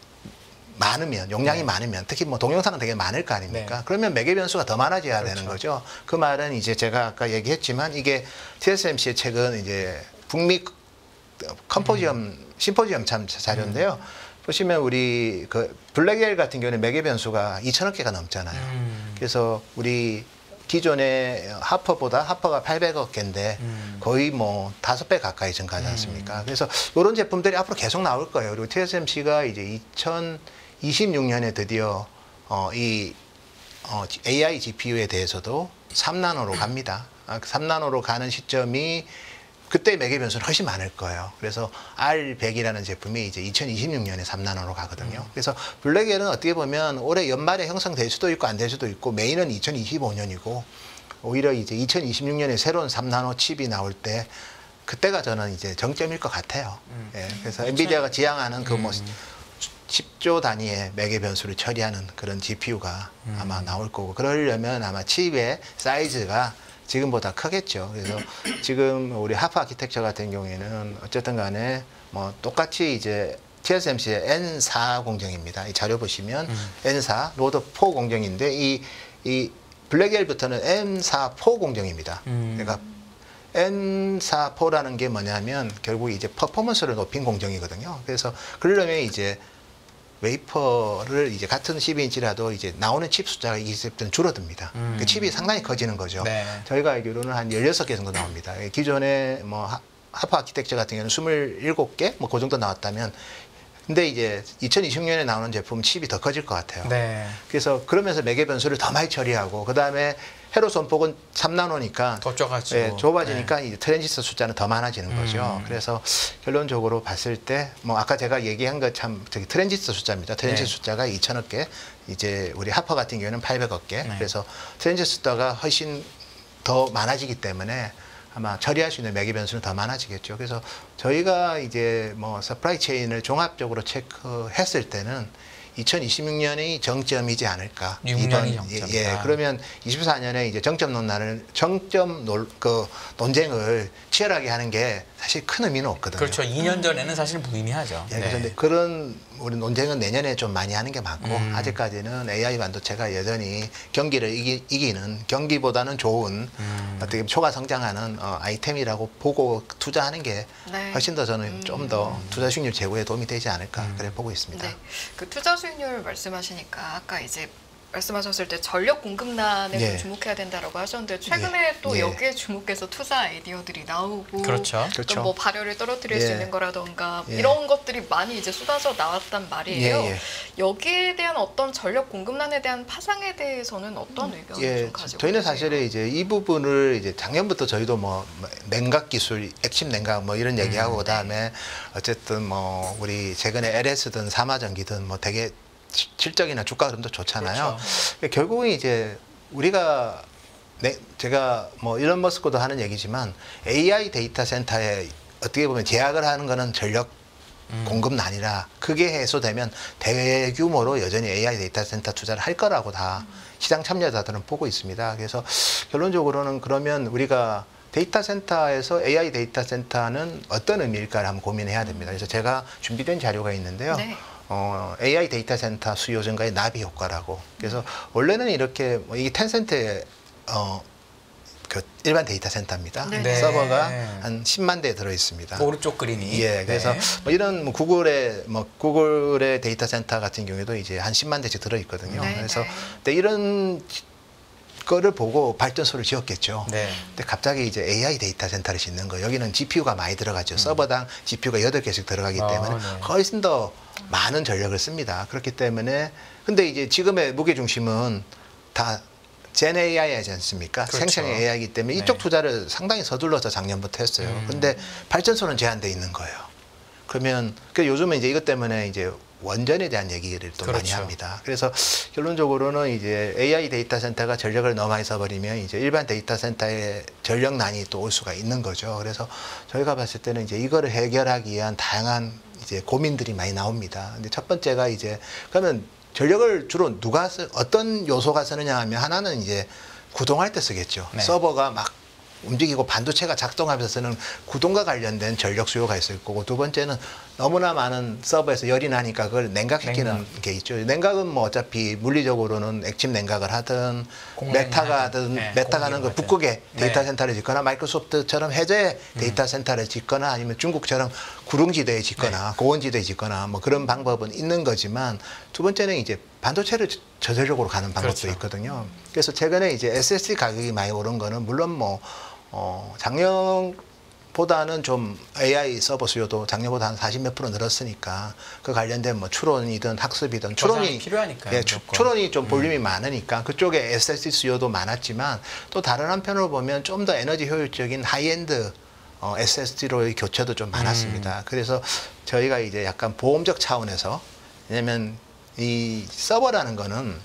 많으면 용량이
네.
많으면 특히 뭐 동영상은 되게 많을 거 아닙니까?
네.
그러면 매개 변수가 더 많아져야
그렇죠.
되는 거죠. 그 말은 이제 제가 아까 얘기했지만 이게 티에스엠씨의 최근 이제 북미 컴포지엄
음.
심포지엄 참 자료인데요. 보시면 우리 그 블랙엘 같은 경우는 매개 변수가 이천억 개가 넘잖아요.
음.
그래서 우리 기존의 하퍼보다 하퍼가 팔백억 개인데
음.
거의 뭐 다섯 배 가까이 증가하지 않습니까? 그래서 이런 제품들이 앞으로 계속 나올 거예요. 그리고 티에스엠씨가 이제 이천이십육 년에 드디어 어, 이 어, 에이아이 지피유에 대해서도 삼 나노로 갑니다. 아, 삼 나노로 가는 시점이 그때 매개 변수는 훨씬 많을 거예요. 그래서 알 백이라는 제품이 이제 이천이십육 년에 삼 나노로 가거든요.
음.
그래서 블랙엘은 어떻게 보면 올해 연말에 형성될 수도 있고 안 될 수도 있고 메인은 이천이십오 년이고 오히려 이제 이천이십육 년에 새로운 삼 나노 칩이 나올 때 그때가 저는 이제 정점일 것 같아요.
음.
예, 그래서 엔비디아가 지향하는 그 뭐
음.
십조 단위의 매개 변수를 처리하는 그런 지피유가
음.
아마 나올 거고 그러려면 아마 칩의 사이즈가 지금보다 크겠죠. 그래서 지금 우리 하프 아키텍처 같은 경우에는 어쨌든 간에 뭐 똑같이 이제 티에스엠씨의 엔 사 공정입니다. 이 자료 보시면
음.
엔 사 로드 사 공정인데 이, 이 블랙엘부터는 엔 사 사 공정입니다.
음.
그러니까 엔 사 사라는 게 뭐냐면 결국 이제 퍼포먼스를 높인 공정이거든요. 그래서 그러려면 이제 웨이퍼를 이제 같은 십이 인치라도 이제 나오는 칩 숫자가 이십 등 줄어듭니다.
음.
그 칩이 상당히 커지는 거죠.
네.
저희가 알기로는 한 열여섯 개 정도 나옵니다. 기존에 뭐 하- 하프 아키텍처 같은 경우는 스물일곱 개 뭐 그 정도 나왔다면 근데 이제 이천이십 년에 나오는 제품 칩이 더 커질 것 같아요.
네.
그래서 그러면서 매개 변수를 더 많이 처리하고 그다음에 회로 손폭은 삼 나노니까
더 좁아지고.
예, 좁아지니까 이제 트랜지스터 숫자는 더 많아지는 거죠.
음.
그래서 결론적으로 봤을 때 뭐 아까 제가 얘기한 것 참 저기 트랜지스터 숫자입니다. 트랜지스터
네.
숫자가 이천억 개, 이제 우리 하퍼 같은 경우에는 팔백억 개.
네.
그래서 트랜지스터 숫자가 훨씬 더 많아지기 때문에 아마 처리할 수 있는 매개 변수는 더 많아지겠죠. 그래서 저희가 이제 뭐 서프라이 체인을 종합적으로 체크했을 때는 이천이십육 년이 정점이지 않을까.
육 년이 정점이다.
예, 예, 그러면 이십사 년에 이제 정점 논란을 정점 논, 그 논쟁을 치열하게 하는 게 사실 큰 의미는 없거든요.
그렇죠. 이 년 전에는 사실 무의미하죠.
예, 그래서 근데 그런 우리 논쟁은 내년에 좀 많이 하는 게 맞고
음.
아직까지는 에이아이 반도체가 여전히 경기를 이기, 이기는 경기보다는 좋은
음.
어떻게 보면 초과 성장하는 어, 아이템이라고 보고 투자하는 게
네.
훨씬 더 저는
음.
좀 더 투자 수익률 제고에 도움이 되지 않을까
음.
그래 보고 있습니다.
네. 그 투자 수익률 말씀하시니까 아까 이제 말씀하셨을 때 전력 공급난에
예.
좀 주목해야 된다라고 하셨는데 최근에
예.
또
예.
여기에 주목해서 투자 아이디어들이 나오고
그렇죠.
그렇죠.
또 뭐 발열을 떨어뜨릴 수
예.
있는 거라던가
예.
이런 것들이 많이 이제 쏟아져 나왔단 말이에요.
예, 예.
여기에 대한 어떤 전력 공급난에 대한 파장에 대해서는 어떤 의견을
예,
좀 가지고
저희는
계세요?
사실은 이제 이 부분을 이제 작년부터 저희도 뭐 냉각 기술, 액침 냉각 뭐 이런 얘기하고
음,
그다음에 어쨌든 뭐 우리 최근에 엘에스든 사마전기든 뭐 되게 시- 실적이나 주가 흐름도 좋잖아요.
그렇죠.
결국은 이제 우리가 네, 제가 뭐 일론 머스크도 하는 얘기지만 에이아이 데이터 센터에 어떻게 보면 제약을 하는 거는 전력
음.
공급난이라 그게 해소되면 대규모로 여전히 에이아이 데이터 센터 투자를 할 거라고 다 시장 참여자들은 보고 있습니다. 그래서 결론적으로는 그러면 우리가 데이터 센터에서 에이아이 데이터 센터는 어떤 의미일까를 한번 고민해야 됩니다. 그래서 제가 준비된 자료가 있는데요.
네.
어, 에이아이 데이터 센터 수요 증가의 나비 효과라고. 그래서 원래는 이렇게 뭐 이게 텐센트의 어, 그 일반 데이터 센터입니다.
네.
네.
서버가 한 십만 대 들어 있습니다.
오른쪽 그림이.
예, 그래서
네.
뭐 이런 뭐 구글의 뭐 구글의 데이터 센터 같은 경우에도 이제 한 십만 대씩 들어 있거든요.
네,
그래서
네.
근데 이런 거를 보고 발전소를 지었겠죠.
네.
근데 갑자기 이제 에이아이 데이터 센터를 짓는 거 여기는 지피유가 많이 들어가죠. 서버당 지피유가 여덟 개씩 들어가기
아,
때문에
네.
훨씬 더 많은 전력을 씁니다. 그렇기 때문에 근데 이제 지금의 무게 중심은 다 젠 에이아이이지 않습니까?
그렇죠.
생成에이아이이기 때문에
네.
이쪽 투자를 상당히 서둘러서 작년부터 했어요.
음.
근데 발전소는 제한돼 있는 거예요. 그러면 그 요즘은 이제 이것 때문에 이제 원전에 대한 얘기를 또 많이
그렇죠.
합니다. 그래서 결론적으로는 이제 에이아이 데이터 센터가 전력을 너무 많이 써버리면 이제 일반 데이터 센터에 전력난이 또 올 수가 있는 거죠. 그래서 저희가 봤을 때는 이제 이거를 해결하기 위한 다양한 이제 고민들이 많이 나옵니다. 근데 첫 번째가 이제 그러면 전력을 주로 누가 쓰, 어떤 요소가 쓰느냐 하면 하나는 이제 구동할 때 쓰겠죠.
네.
서버가 막 움직이고 반도체가 작동하면서 쓰는 구동과 관련된 전력 수요가 있을 거고 두 번째는 너무나 많은 서버에서 열이 나니까 그걸 냉각시키는
냉각.
게 있죠. 냉각은 뭐 어차피 물리적으로는 액침 냉각을 하든
공냉을
메타가
하든,
하든
네,
메타가 하는 그
공기로
북극에
하든.
데이터
네.
센터를 짓거나 마이크로소프트처럼 해저에 데이터 센터를 짓거나 아니면 중국처럼 구릉지대에 짓거나 고원지대에 짓거나 뭐 그런 방법은 있는 거지만 두 번째는 이제 반도체를 저- 저절적으로 가는 방법도
그렇죠.
있거든요. 그래서 최근에 이제 에스에스디 가격이 많이 오른 거는 물론 뭐 어, 작년보다는 좀 에이아이 서버 수요도 작년보다 한 사십 몇 프로 늘었으니까 그 관련된 뭐 추론이든 학습이든
저장이
추론이
필요하니까요,
예, 추,
무조건.
추론이 좀 볼륨이 많으니까 그쪽에 에스에스디 수요도 많았지만 또 다른 한편으로 보면 좀 더 에너지 효율적인 하이엔드 어, 에스에스디로의 교체도 좀 많았습니다. 그래서 저희가 이제 약간 보험적 차원에서 왜냐면 이 서버라는 거는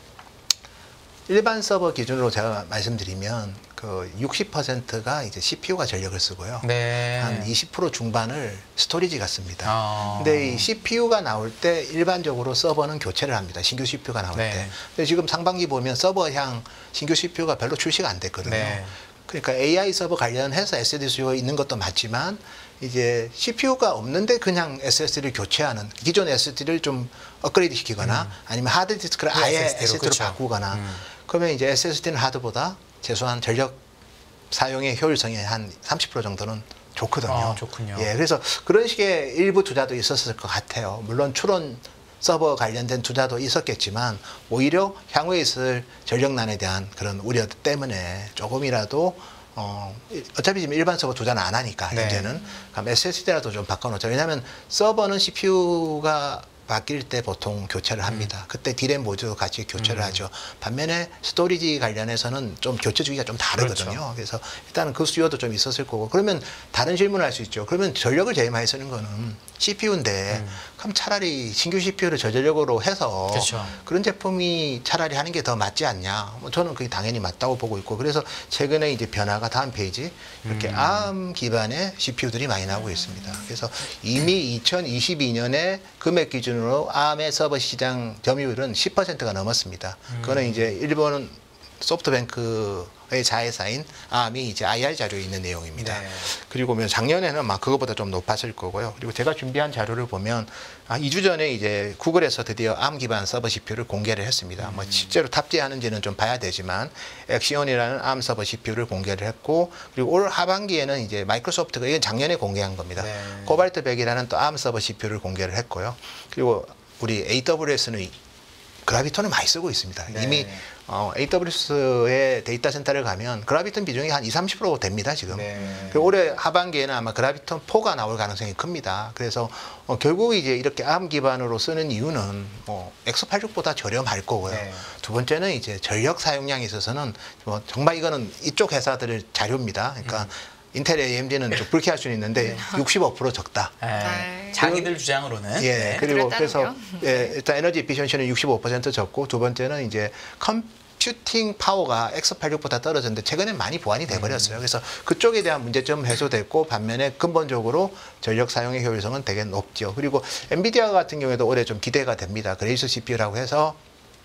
일반 서버 기준으로 제가 말씀드리면 그 육십 퍼센트가 이제 씨피유가 전력을 쓰고요.
네.
한 이십 퍼센트 중반을 스토리지가 씁니다.
어.
근데 이 씨피유가 나올 때 일반적으로 서버는 교체를 합니다. 신규 씨피유가 나올
네.
때. 근데 지금 상반기 보면 서버향 신규 씨피유가 별로 출시가 안 됐거든요.
네.
그러니까 에이아이 서버 관련해서 에스에스디 수요가 있는 것도 맞지만 이제 씨피유가 없는데 그냥 에스에스디를 교체하는 기존 에스에스디를 좀 업그레이드 시키거나 아니면 하드디스크를 아예
에스에스디로,
에스에스디로
그쵸.
바꾸거나
음.
그러면 이제 에스에스디는 하드보다 최소한 전력 사용의 효율성이 한 삼십 퍼센트 정도는 좋거든요.
아, 좋군요.
예, 그래서 그런 식의 일부 투자도 있었을 것 같아요. 물론 추론 서버 관련된 투자도 있었겠지만 오히려 향후에 있을 전력난에 대한 그런 우려 때문에 조금이라도 어, 어차피 지금 일반 서버 투자는 안 하니까
네.
현재는 그럼 에스에스디라도 좀 바꿔놓자. 왜냐하면 서버는 씨피유가 바뀔 때 보통 교체를 합니다. 그때 디램 모듈도 같이 교체를
음.
하죠. 반면에 스토리지 관련해서는 좀 교체 주기가 좀 다르거든요.
그렇죠.
그래서 일단은 그 수요도 좀 있었을 거고 그러면 다른 질문을 할 수 있죠. 그러면 전력을 제일 많이 쓰는 거는 씨피유인데
음.
그럼 차라리 신규 씨피유를 저전력으로 해서
그렇죠.
그런 제품이 차라리 하는 게 더 맞지 않냐. 뭐 저는 그게 당연히 맞다고 보고 있고 그래서 최근에 이제 변화가 다음 페이지 이렇게
음.
암 기반의 씨피유들이 많이 나오고 있습니다. 그래서 이미 이천이십이 년에 금액 기준으로 암의 서버 시장 점유율은 십 퍼센트가 넘었습니다. 그거는 이제 일본 소프트뱅크의 자회사인 암이 이제 아이알 자료에 있는 내용입니다.
네.
그리고 뭐 작년에는 막 그거보다 좀 높았을 거고요. 그리고 제가 준비한 자료를 보면 아, 이 주 전에 이제 구글에서 드디어 암 기반 서버 씨피유를 공개를 했습니다. 뭐 실제로 탑재하는지는 좀 봐야 되지만 엑시온이라는 암 서버 씨피유를 공개를 했고 그리고 올 하반기에는 이제 마이크로소프트가 이건 작년에 공개한 겁니다.
네.
코발트 백이라는 또 암 서버 씨피유를 공개를 했고요. 그리고 우리 에이더블유에스는 그라비톤을 많이 쓰고 있습니다.
네.
이미 어, 에이더블유에스의 데이터 센터를 가면 그라비톤 비중이 한 이십, 삼십 퍼센트 됩니다, 지금.
네.
그리고 올해 하반기에는 아마 그라비톤 포가 나올 가능성이 큽니다. 그래서 어, 결국 이제 이렇게 암 기반으로 쓰는 이유는 뭐 엑스팔십육보다 저렴할 거고요.
네.
두 번째는 이제 전력 사용량에 있어서는 뭐 정말 이거는 이쪽 회사들의 자료입니다. 그러니까
음.
인텔 에이엠디는 좀 불쾌할 수는 있는데 육십오 퍼센트 적다.
네.
네.
자기들 주장으로는
예,
네.
그리고
그랬다는
그래서
거요?
예, 일단 에너지 에피션시는 육십오 퍼센트 적고 두 번째는 이제 컴퓨팅 파워가 엑스팔십육보다 떨어졌는데 최근에 많이 보완이 돼 버렸어요. 그래서 그쪽에 대한 문제점 해소됐고 반면에 근본적으로 전력 사용의 효율성은 되게 높죠. 그리고 엔비디아 같은 경우에도 올해 좀 기대가 됩니다. 그레이스 씨피유라고 해서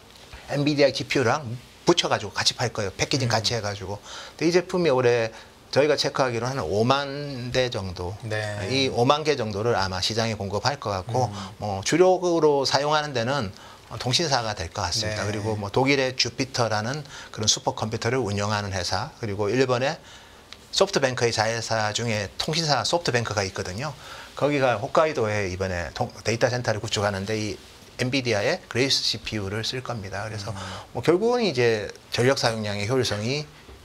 엔비디아 지피유랑 붙여가지고 같이 팔 거예요. 패키징 같이 해가지고. 근데 이 제품이 올해 저희가 체크하기로는 한 오만 대 정도,
네.
이 오만 개 정도를 아마 시장에 공급할 것 같고,
음.
뭐 주력으로 사용하는 데는 통신사가 될 것 같습니다.
네.
그리고 뭐 독일의 주피터라는 그런 슈퍼컴퓨터를 운영하는 회사, 그리고 일본의 소프트뱅크의 자회사 중에 통신사 소프트뱅크가 있거든요. 거기가 홋카이도에 이번에 동- 데이터 센터를 구축하는데 이 엔비디아의 그레이스 씨피유를 쓸 겁니다. 그래서 뭐 결국은 이제 전력 사용량의 효율성이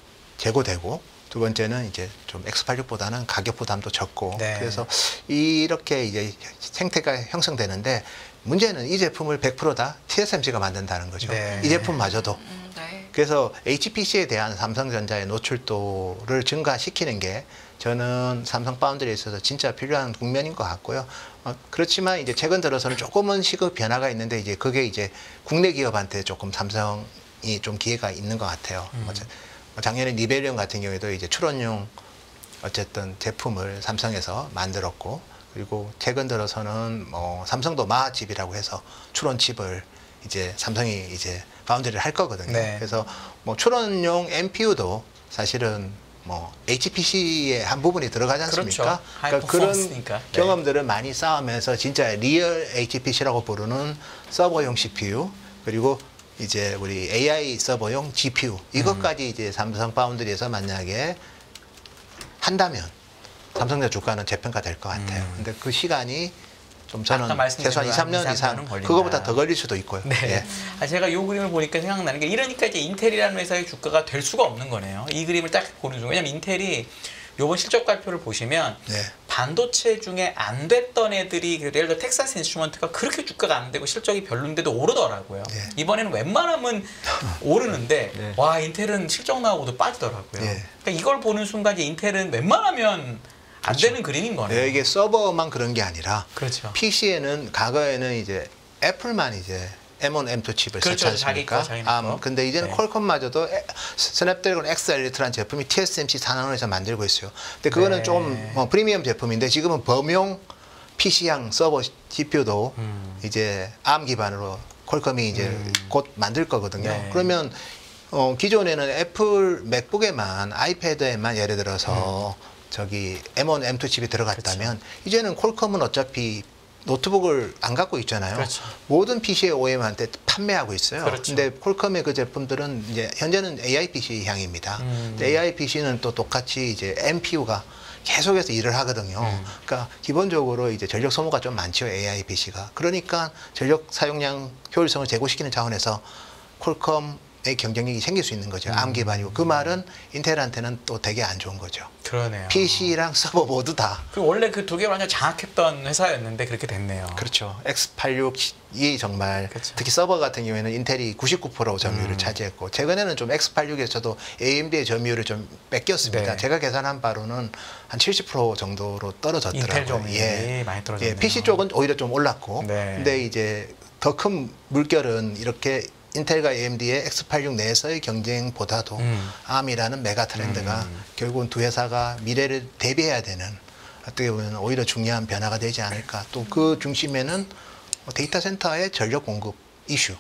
제고되고 두 번째는 이제 좀 엑스팔십육보다는 가격 부담도 적고
네.
그래서 이렇게 이제 생태가 형성되는데 문제는 이 제품을 백 퍼센트 다 티에스엠씨가 만든다는 거죠.
네.
이 제품마저도.
음, 네.
그래서 에이치피씨에 대한 삼성전자의 노출도를 증가시키는 게 저는 삼성 파운드리에 있어서 진짜 필요한 국면인 것 같고요. 어, 그렇지만 이제 최근 들어서는 조금은 시급 변화가 있는데 이제 그게 이제 국내 기업한테 조금 삼성이 좀 기회가 있는 것 같아요.
음.
뭐 자- 뭐 작년에 리벨리온 같은 경우에도 이제 출원용 어쨌든 제품을 삼성에서 만들었고 그리고 최근 들어서는 뭐 삼성도 마칩이라고 해서 출원 칩을 이제 삼성이 이제 파운드리를 할 거거든요.
네.
그래서 뭐 출원용 엠피유도 사실은 뭐 에이치피씨의 한 부분이 들어가지 않습니까?
그렇죠.
그러니까 그런
하이퍼포먼스니까. 네.
경험들을 많이 쌓으면서 진짜 리얼 에이치피씨라고 부르는 서버용 씨피유 그리고 이제 우리 에이아이 서버용 지피유 이것까지 이제 삼성 파운드리에서 만약에 한다면 삼성전자 주가는 재평가될 것 같아요.
음.
근데 그 시간이 좀
아까
저는
말씀드린
최소한 이, 삼 년
한 이, 삼
이상
년은 걸린다.
그거보다 더 걸릴 수도 있고요.
네.
예.
아, 제가 이 그림을 보니까 생각나는 게 이러니까 이제 인텔이라는 회사의 주가가 될 수가 없는 거네요. 이 그림을 딱 보는 순간 왜냐면 인텔이 요번 실적 발표를 보시면
네.
반도체 중에 안 됐던 애들이 그래도 예를 들어 텍사스 인스트루먼트가 그렇게 주가가 안 되고 실적이 별론데도 오르더라고요.
네.
이번에는 웬만하면 오르는데
네.
와 인텔은 실적 나오고도 빠지더라고요.
네.
그러니까 이걸 보는 순간 이제 인텔은 웬만하면 안 되는 그림인 거네요.
네, 이게 서버만 그런 게 아니라
그렇죠.
피씨에는 과거에는 이제 애플만 이제 엠 원, 엠 투 칩을
그렇죠.
썼지
자기 거,
않습니까?
자기네
아,
거.
근데 이제는
네.
퀄컴마저도 에- 스냅드래곤 엑스 엘리트라는 제품이 티에스엠씨 산업에서 만들고 있어요. 근데 그거는
네.
좀 뭐 프리미엄 제품인데 지금은 범용 피씨향 서버 지피유도
음.
이제 암 기반으로 퀄컴이 이제
음.
곧 만들 거거든요.
네.
그러면 어, 기존에는 애플 맥북에만 아이패드에만 예를 들어서 저기 엠 원, 엠 투 칩이 들어갔다면 이제는 퀄컴은 어차피 노트북을 안 갖고 있잖아요.
그렇죠.
모든 피씨의 오엠한테 판매하고 있어요.
그렇죠.
근데 퀄컴의 그 제품들은 이제 현재는 에이아이 피씨 향입니다.
음.
근데 에이아이 피씨는 또 똑같이 이제 엠피유가 계속해서 일을 하거든요.
음.
그러니까 기본적으로 이제 전력 소모가 좀 많죠, 에이아이 피씨가. 그러니까 전력 사용량 효율성을 제고시키는 차원에서 퀄컴의 경쟁력이 생길 수 있는 거죠.
음.
암 기반이고 그 말은 인텔한테는 또 되게 안 좋은 거죠.
그러네요.
피씨랑 서버 모두 다.
그 원래 그 두 개를 완전 장악했던 회사였는데 그렇게 됐네요.
그렇죠. 엑스 팔십육이 정말
그렇죠.
특히 서버 같은 경우에는 인텔이 구십구 퍼센트 점유율을
음.
차지했고 최근에는 좀 엑스 팔십육에서도 에이엠디의 점유율을 좀 뺏겼습니다.
네.
제가 계산한 바로는 한 칠십 퍼센트 정도로 떨어졌더라고요.
인텔 점유율이 많이 떨어졌네요.
예, 피씨 쪽은 오히려 좀 올랐고
네.
근데 이제 더 큰 물결은 이렇게 인텔과 에이엠디의 엑스 팔십육 내에서의 경쟁보다도
음.
암이라는 메가 트렌드가
음.
결국은 두 회사가 미래를 대비해야 되는 어떻게 보면 오히려 중요한 변화가 되지 않을까. 또 그 중심에는 데이터 센터의 전력 공급 이슈.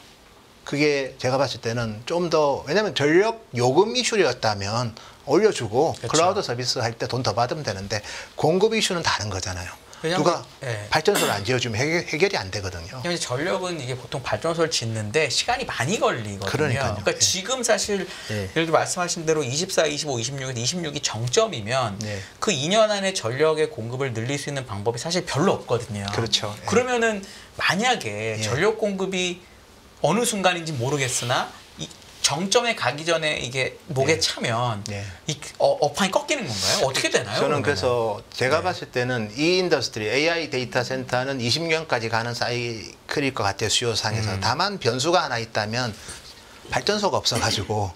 그게 제가 봤을 때는 좀 더 왜냐하면 전력 요금 이슈였다면 올려주고
그렇죠.
클라우드 서비스 할 때 돈 더 받으면 되는데 공급 이슈는 다른 거잖아요.
왜냐면-
누가
예.
발전소를 안 지어주면 해결, 해결이 안 되거든요.
왜냐면 전력은 이게 보통 발전소를 짓는데 시간이 많이 걸리거든요.
그러니까요.
그러니까
예.
지금 사실
예.
예를 들어 말씀하신 대로 이십사, 이십오, 이십육, 이십육이 정점이면
네.
그 이 년 안에 전력의 공급을 늘릴 수 있는 방법이 사실 별로 없거든요.
그렇죠. 예.
그러면은 만약에
예.
전력 공급이 어느 순간인지 모르겠으나 이 정점에 가기 전에 이게 목에
네.
차면
네.
이 어, 업황이 꺾이는 건가요? 어떻게 되나요?
저는
그러면은?
그래서 제가
네.
봤을 때는 이 인더스트리 에이아이 데이터 센터는 이십 년까지 가는 사이클일 것 같아요. 수요상에서.
음.
다만 변수가 하나 있다면 발전소가 없어가지고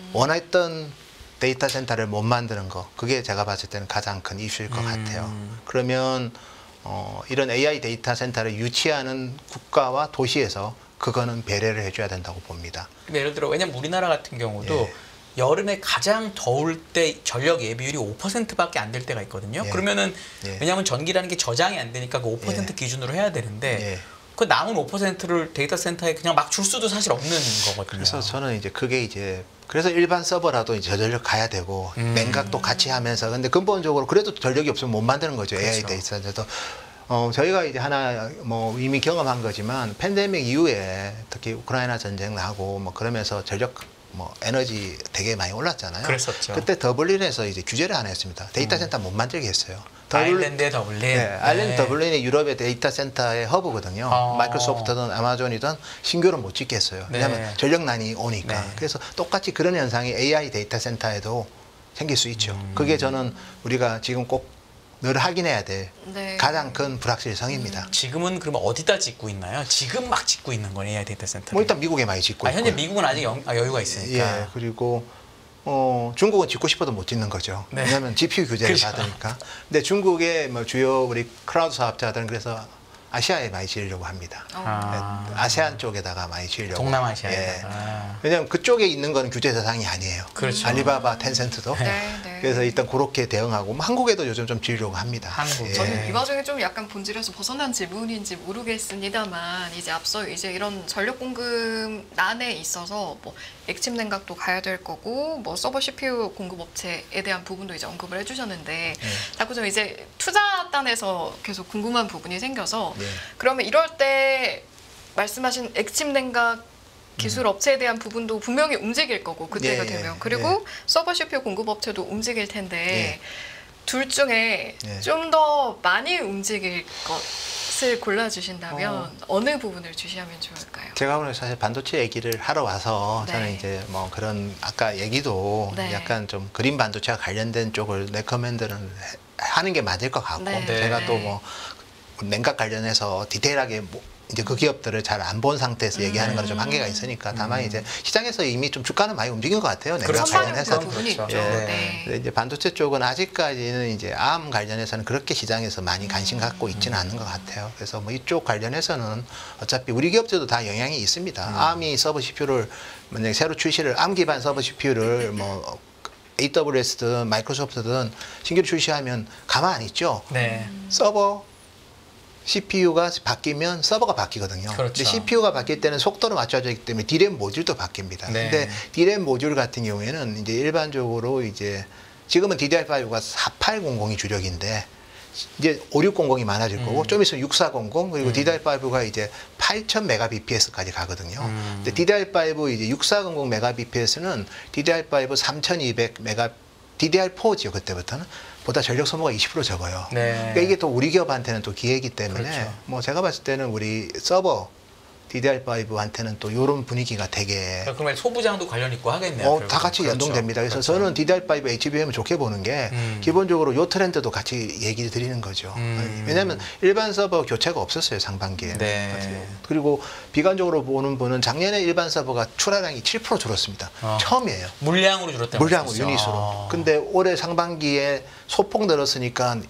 원했던 데이터 센터를 못 만드는 거. 그게 제가 봤을 때는 가장 큰 이슈일 것
음.
같아요. 그러면 어, 이런 에이아이 데이터 센터를 유치하는 국가와 도시에서 그거는 배려를 해줘야 된다고 봅니다.
근데 예를 들어 왜냐면 우리나라 같은 경우도
예.
여름에 가장 더울 때 전력 예비율이 오 퍼센트밖에 안 될 때가 있거든요.
예.
그러면은
예.
왜냐하면 전기라는 게 저장이 안 되니까 그 오 퍼센트
예.
기준으로 해야 되는데
예.
그 남은 오 퍼센트를 데이터 센터에 그냥 막 줄 수도 사실 없는 거거든요.
그래서 저는 이제 그게 이제 그래서 일반 서버라도 이제 저전력 가야 되고
음.
냉각도 같이 하면서 근데 근본적으로 그래도 전력이 없으면 못 만드는 거죠. 에이아이
그렇죠.
데이터 센터도. 어, 저희가 이제 하나 뭐 이미 경험한 거지만 팬데믹 이후에 특히 우크라이나 전쟁 나고 뭐 그러면서 전력 뭐 에너지 되게 많이 올랐잖아요.
그랬었죠.
그때 더블린에서 이제 규제를 하나 했습니다. 데이터 센터 못 만들게 했어요.
아일랜드의 더블린.
네, 아일랜드
네.
더블린이 유럽의 데이터 센터의 허브거든요.
어.
마이크로소프트든 아마존이든 신규를 못 짓게 했어요.
네.
왜냐하면 전력난이 오니까.
네.
그래서 똑같이 그런 현상이 에이아이 데이터 센터에도 생길 수 있죠.
음.
그게 저는 우리가 지금 꼭 늘 확인해야 될
네.
가장 큰 불확실성입니다.
지금은 그러면 어디다 짓고 있나요? 지금 막 짓고 있는 거네 에이아이 데이터 센터.
뭐 일단 미국에 많이 짓고
아, 현재
있고요.
미국은 아직 영, 아, 여유가 있으니까.
예, 그리고 어, 중국은 짓고 싶어도 못 짓는 거죠.
네.
왜냐하면 지피유 규제를
그렇죠.
받으니까. 근데 중국의 뭐 주요 우리 클라우드 사업자들은 그래서 아시아에 많이 지으려고 합니다.
아.
네, 아세안 쪽에다가 많이 지으려고.
동남아시아에.
예.
아.
왜냐하면 그쪽에 있는 건 규제 대상이 아니에요.
그렇죠.
알리바바, 텐센트도.
네, 네.
그래서 일단 그렇게 대응하고 뭐 한국에도 요즘 좀 지으려고 합니다.
한국.
예.
저는 이 와중에 좀 약간 본질에서 벗어난 질문인지 모르겠습니다만 이제 앞서 이제 이런 전력 공급난에 있어서 뭐 액침 냉각도 가야 될 거고 뭐 서버 씨피유 공급 업체에 대한 부분도 이제 언급을 해주셨는데
네.
자꾸 좀 이제 투자단에서 계속 궁금한 부분이 생겨서
네.
그러면 이럴 때 말씀하신 액침 냉각 기술 업체에 대한 부분도 분명히 움직일 거고 그때가
예,
되면
예,
그리고
예.
서버 씨피유 공급 업체도 움직일 텐데
예.
둘 중에
예.
좀 더 많이 움직일 것을 골라주신다면
어.
어. 느 부분을 주시하면 좋을까요?
제가 오늘 사실 반도체 얘기를 하러 와서
네.
저는 이제 뭐 그런 아까 얘기도
네.
약간 좀 그린 반도체와 관련된 쪽을 레커멘드는 해- 하는 게 맞을 것 같고
네.
제가
네.
또 뭐 냉각 관련해서 디테일하게 뭐 이제 그 기업들을 잘 안 본 상태에서 얘기하는 건 좀 한계가 있으니까 다만
음.
이제 시장에서 이미 좀 주가는 많이 움직인 것 같아요. 냉각
그렇죠.
선반영
관련해서.
그런 부분이
그렇죠.
있죠.
예.
네.
근데 이제 반도체 쪽은 아직까지는 이제 암 관련해서는 그렇게 시장에서 많이 관심
음.
갖고 있지는 않은 것 같아요. 그래서 뭐 이쪽 관련해서는 어차피 우리 기업들도 다 영향이 있습니다. 암이 서버 씨피유를 만약에 새로 출시를 암 기반 서버 씨피유를 뭐 에이더블유에스든 마이크로소프트든 신규로 출시하면 가만 안 있죠.
네.
서버 씨피유가 바뀌면 서버가 바뀌거든요.
그렇죠.
근데 씨피유가 바뀔 때는 속도로 맞춰져 있기 때문에 디램 모듈도 바뀝니다.
네.
근데 디램 모듈 같은 경우에는 이제 일반적으로 이제 지금은 디디알파이브가 사팔공공이 주력인데 이제 오육공공이 많아질 거고
음.
좀 있으면 육사공공 그리고
음.
디디알파이브가 이제 팔천 메가비피에스까지 가거든요.
음.
근데 디디알파이브 이제 육사공공 메가비피에스는 디디알파이브 삼천이백 메가 디디알포지요 그때부터는 보다 전력 소모가 이십 퍼센트 적어요.
네.
그러니까 이게 또 우리 기업한테는 또 기회이기 때문에
그렇죠.
뭐 제가 봤을 때는 우리 서버 디디알파이브한테는 또 이런 분위기가 되게
그러면 소부장도 관련 있고 하겠네요.
어,
결국은.
다 같이
그렇죠.
연동됩니다. 그래서
그렇죠.
저는 디디알파이브 에이치비엠을 좋게 보는 게
음.
기본적으로 요 트렌드도 같이 얘기를 드리는 거죠.
음.
왜냐하면 일반 서버 교체가 없었어요 상반기에.
네.
그리고 비관적으로 보는 분은 작년에 일반 서버가 출하량이 칠 퍼센트 줄었습니다.
어.
처음이에요.
물량으로 줄었다는
물량으로
말씀이시죠?
유닛으로.
아.
근데 올해 상반기에 소폭 늘었으니까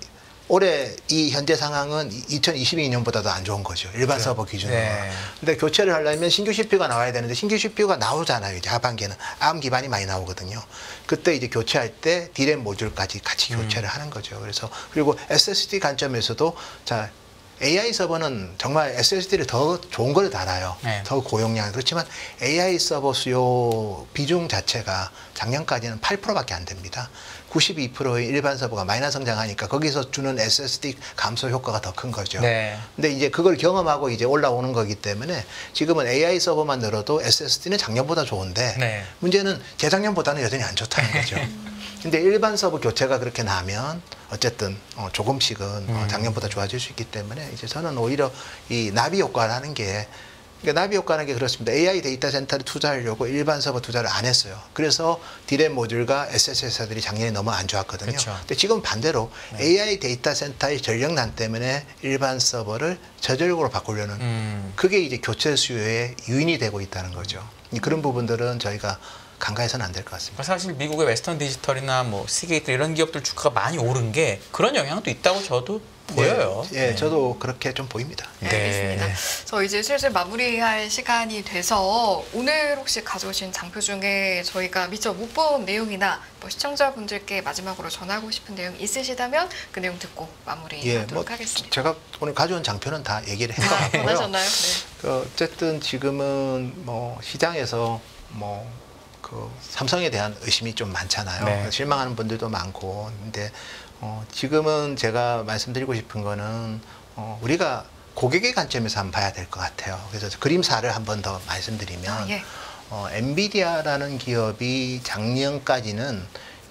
올해 이 현재 상황은 이천이십이 년보다도 안 좋은 거죠. 일반
그래.
서버 기준으로.
네.
근데 교체를 하려면 신규 씨피유가 나와야 되는데 신규 씨피유가 나오잖아요. 이제 하반기에는 암 기반이 많이 나오거든요. 그때 이제 교체할 때 디램 모듈까지 같이
음.
교체를 하는 거죠. 그래서 그리고 에스에스디 관점에서도 자 에이아이 서버는 정말 에스에스디를 더 좋은 걸 달아요.
네.
더 고용량. 그렇지만 에이아이 서버 수요 비중 자체가 작년까지는 팔 퍼센트밖에 안 됩니다. 구십이 퍼센트의 일반 서버가 마이너스 성장하니까 거기서 주는 에스에스디 감소 효과가 더 큰 거죠.
네.
근데 이제 그걸 경험하고 이제 올라오는 거기 때문에 지금은 에이아이 서버만 늘어도 에스에스디는 작년보다 좋은데
네.
문제는 재작년보다는 여전히 안 좋다는 거죠. 근데 일반 서버 교체가 그렇게 나면 어쨌든 어, 조금씩은 어,
음.
작년보다 좋아질 수 있기 때문에 이제 저는 오히려 이 나비 효과라는 게 그러니까 나비 효과라는 게 그렇습니다. 에이아이 데이터 센터를 투자하려고 일반 서버 투자를 안 했어요. 그래서 디램 모듈과 에스에스 회사들이 작년에 너무 안 좋았거든요.
그렇죠.
근데 지금 반대로
네.
에이아이 데이터 센터의 전력난 때문에 일반 서버를 저전력으로 바꾸려는
음.
그게 이제 교체 수요의 유인이 되고 있다는 거죠. 그런 부분들은 저희가 간과해서는 안 될 것 같습니다.
사실 미국의 웨스턴 디지털이나 뭐 시게이트 이런 기업들 주가가 많이 오른 게 그런 영향도 있다고 저도 보여요.
예, 예,
네.
저도 그렇게 좀 보입니다.
네,
네.
알겠습니다. 저 이제 슬슬 마무리할 시간이 돼서 오늘 혹시 가져오신 장표 중에 저희가 미처 못 본 내용이나 뭐 시청자분들께 마지막으로 전하고 싶은 내용 있으시다면 그 내용 듣고 마무리하도록
예, 뭐
하겠습니다.
제가 오늘 가져온 장표는 다 얘기를 한 것
아,
같고요.
원하셨나요? 네.
그 어쨌든 지금은 뭐 시장에서 뭐 그 삼성에 대한 의심이 좀 많잖아요.
네.
실망하는 분들도 많고. 근데 어 지금은 제가 말씀드리고 싶은 거는 어 우리가 고객의 관점에서 한번 봐야 될 것 같아요. 그래서 그림사를 한 번 더 말씀드리면
아, 예.
어, 엔비디아라는 기업이 작년까지는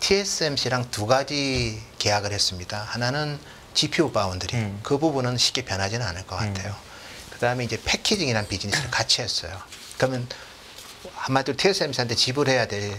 티에스엠씨랑 두 가지 계약을 했습니다. 하나는 지피유 바운드리.
음.
그 부분은 쉽게 변하지는 않을 것 같아요. 그 다음에 이제 패키징이라는 비즈니스를 같이 했어요. 그러면 한마디로 티에스엠씨한테 지불해야 될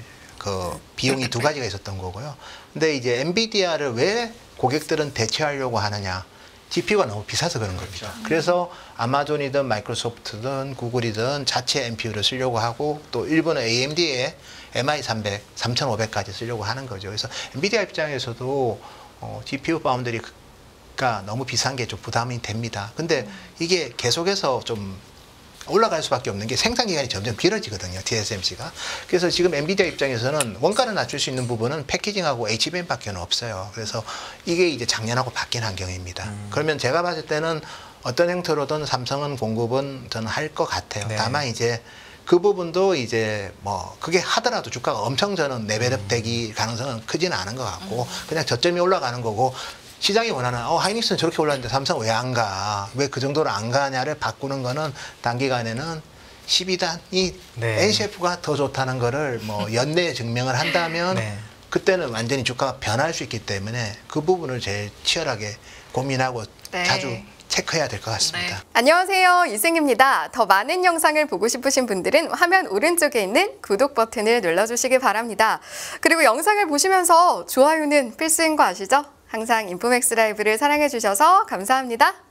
그 비용이 두 가지가 있었던 거고요. 근데 이제 엔비디아를 왜 고객들은 대체하려고 하느냐. 지피유가 너무 비싸서 그런 겁니다. 그래서 아마존이든 마이크로소프트든 구글이든 자체 엔피유를 쓰려고 하고 또 일본은 에이엠디의 엠아이 삼백, 삼천오백까지 쓰려고 하는 거죠. 그래서 엔비디아 입장에서도 어, 지피유 바운드리가 너무 비싼 게 좀 부담이 됩니다. 근데 이게 계속해서 좀 올라갈 수밖에 없는 게 생산 기간이 점점 길어지거든요. 티에스엠씨가. 그래서 지금 엔비디아 입장에서는 원가를 낮출 수 있는 부분은 패키징하고 에이치비엠밖에 없어요. 그래서 이게 이제 작년하고 바뀐 환경입니다.
음.
그러면 제가 봤을 때는 어떤 형태로든 삼성은 공급은 저는 할 것 같아요.
네.
다만 이제 그 부분도 이제 뭐 그게 하더라도 주가가 엄청 저는 레벨업 되기 가능성은 크지는 않은 것 같고 그냥 저점이 올라가는 거고 시장이 원하는 어 하이닉스는 저렇게 올랐는데 삼성 왜 안 가? 왜 그 정도로 안 가냐를 바꾸는 거는 단기간에는 십이 단이
네.
엔씨에프가 더 좋다는 거를 뭐 연내에 증명을 한다면
네.
그때는 완전히 주가가 변할 수 있기 때문에 그 부분을 제일 치열하게 고민하고
네.
자주 체크해야 될 것 같습니다.
네.
안녕하세요, 이승입니다. 더 많은 영상을 보고 싶으신 분들은 화면 오른쪽에 있는 구독 버튼을 눌러주시기 바랍니다. 그리고 영상을 보시면서 좋아요는 필수인 거 아시죠? 항상 인포맥스 라이브를 사랑해주셔서 감사합니다.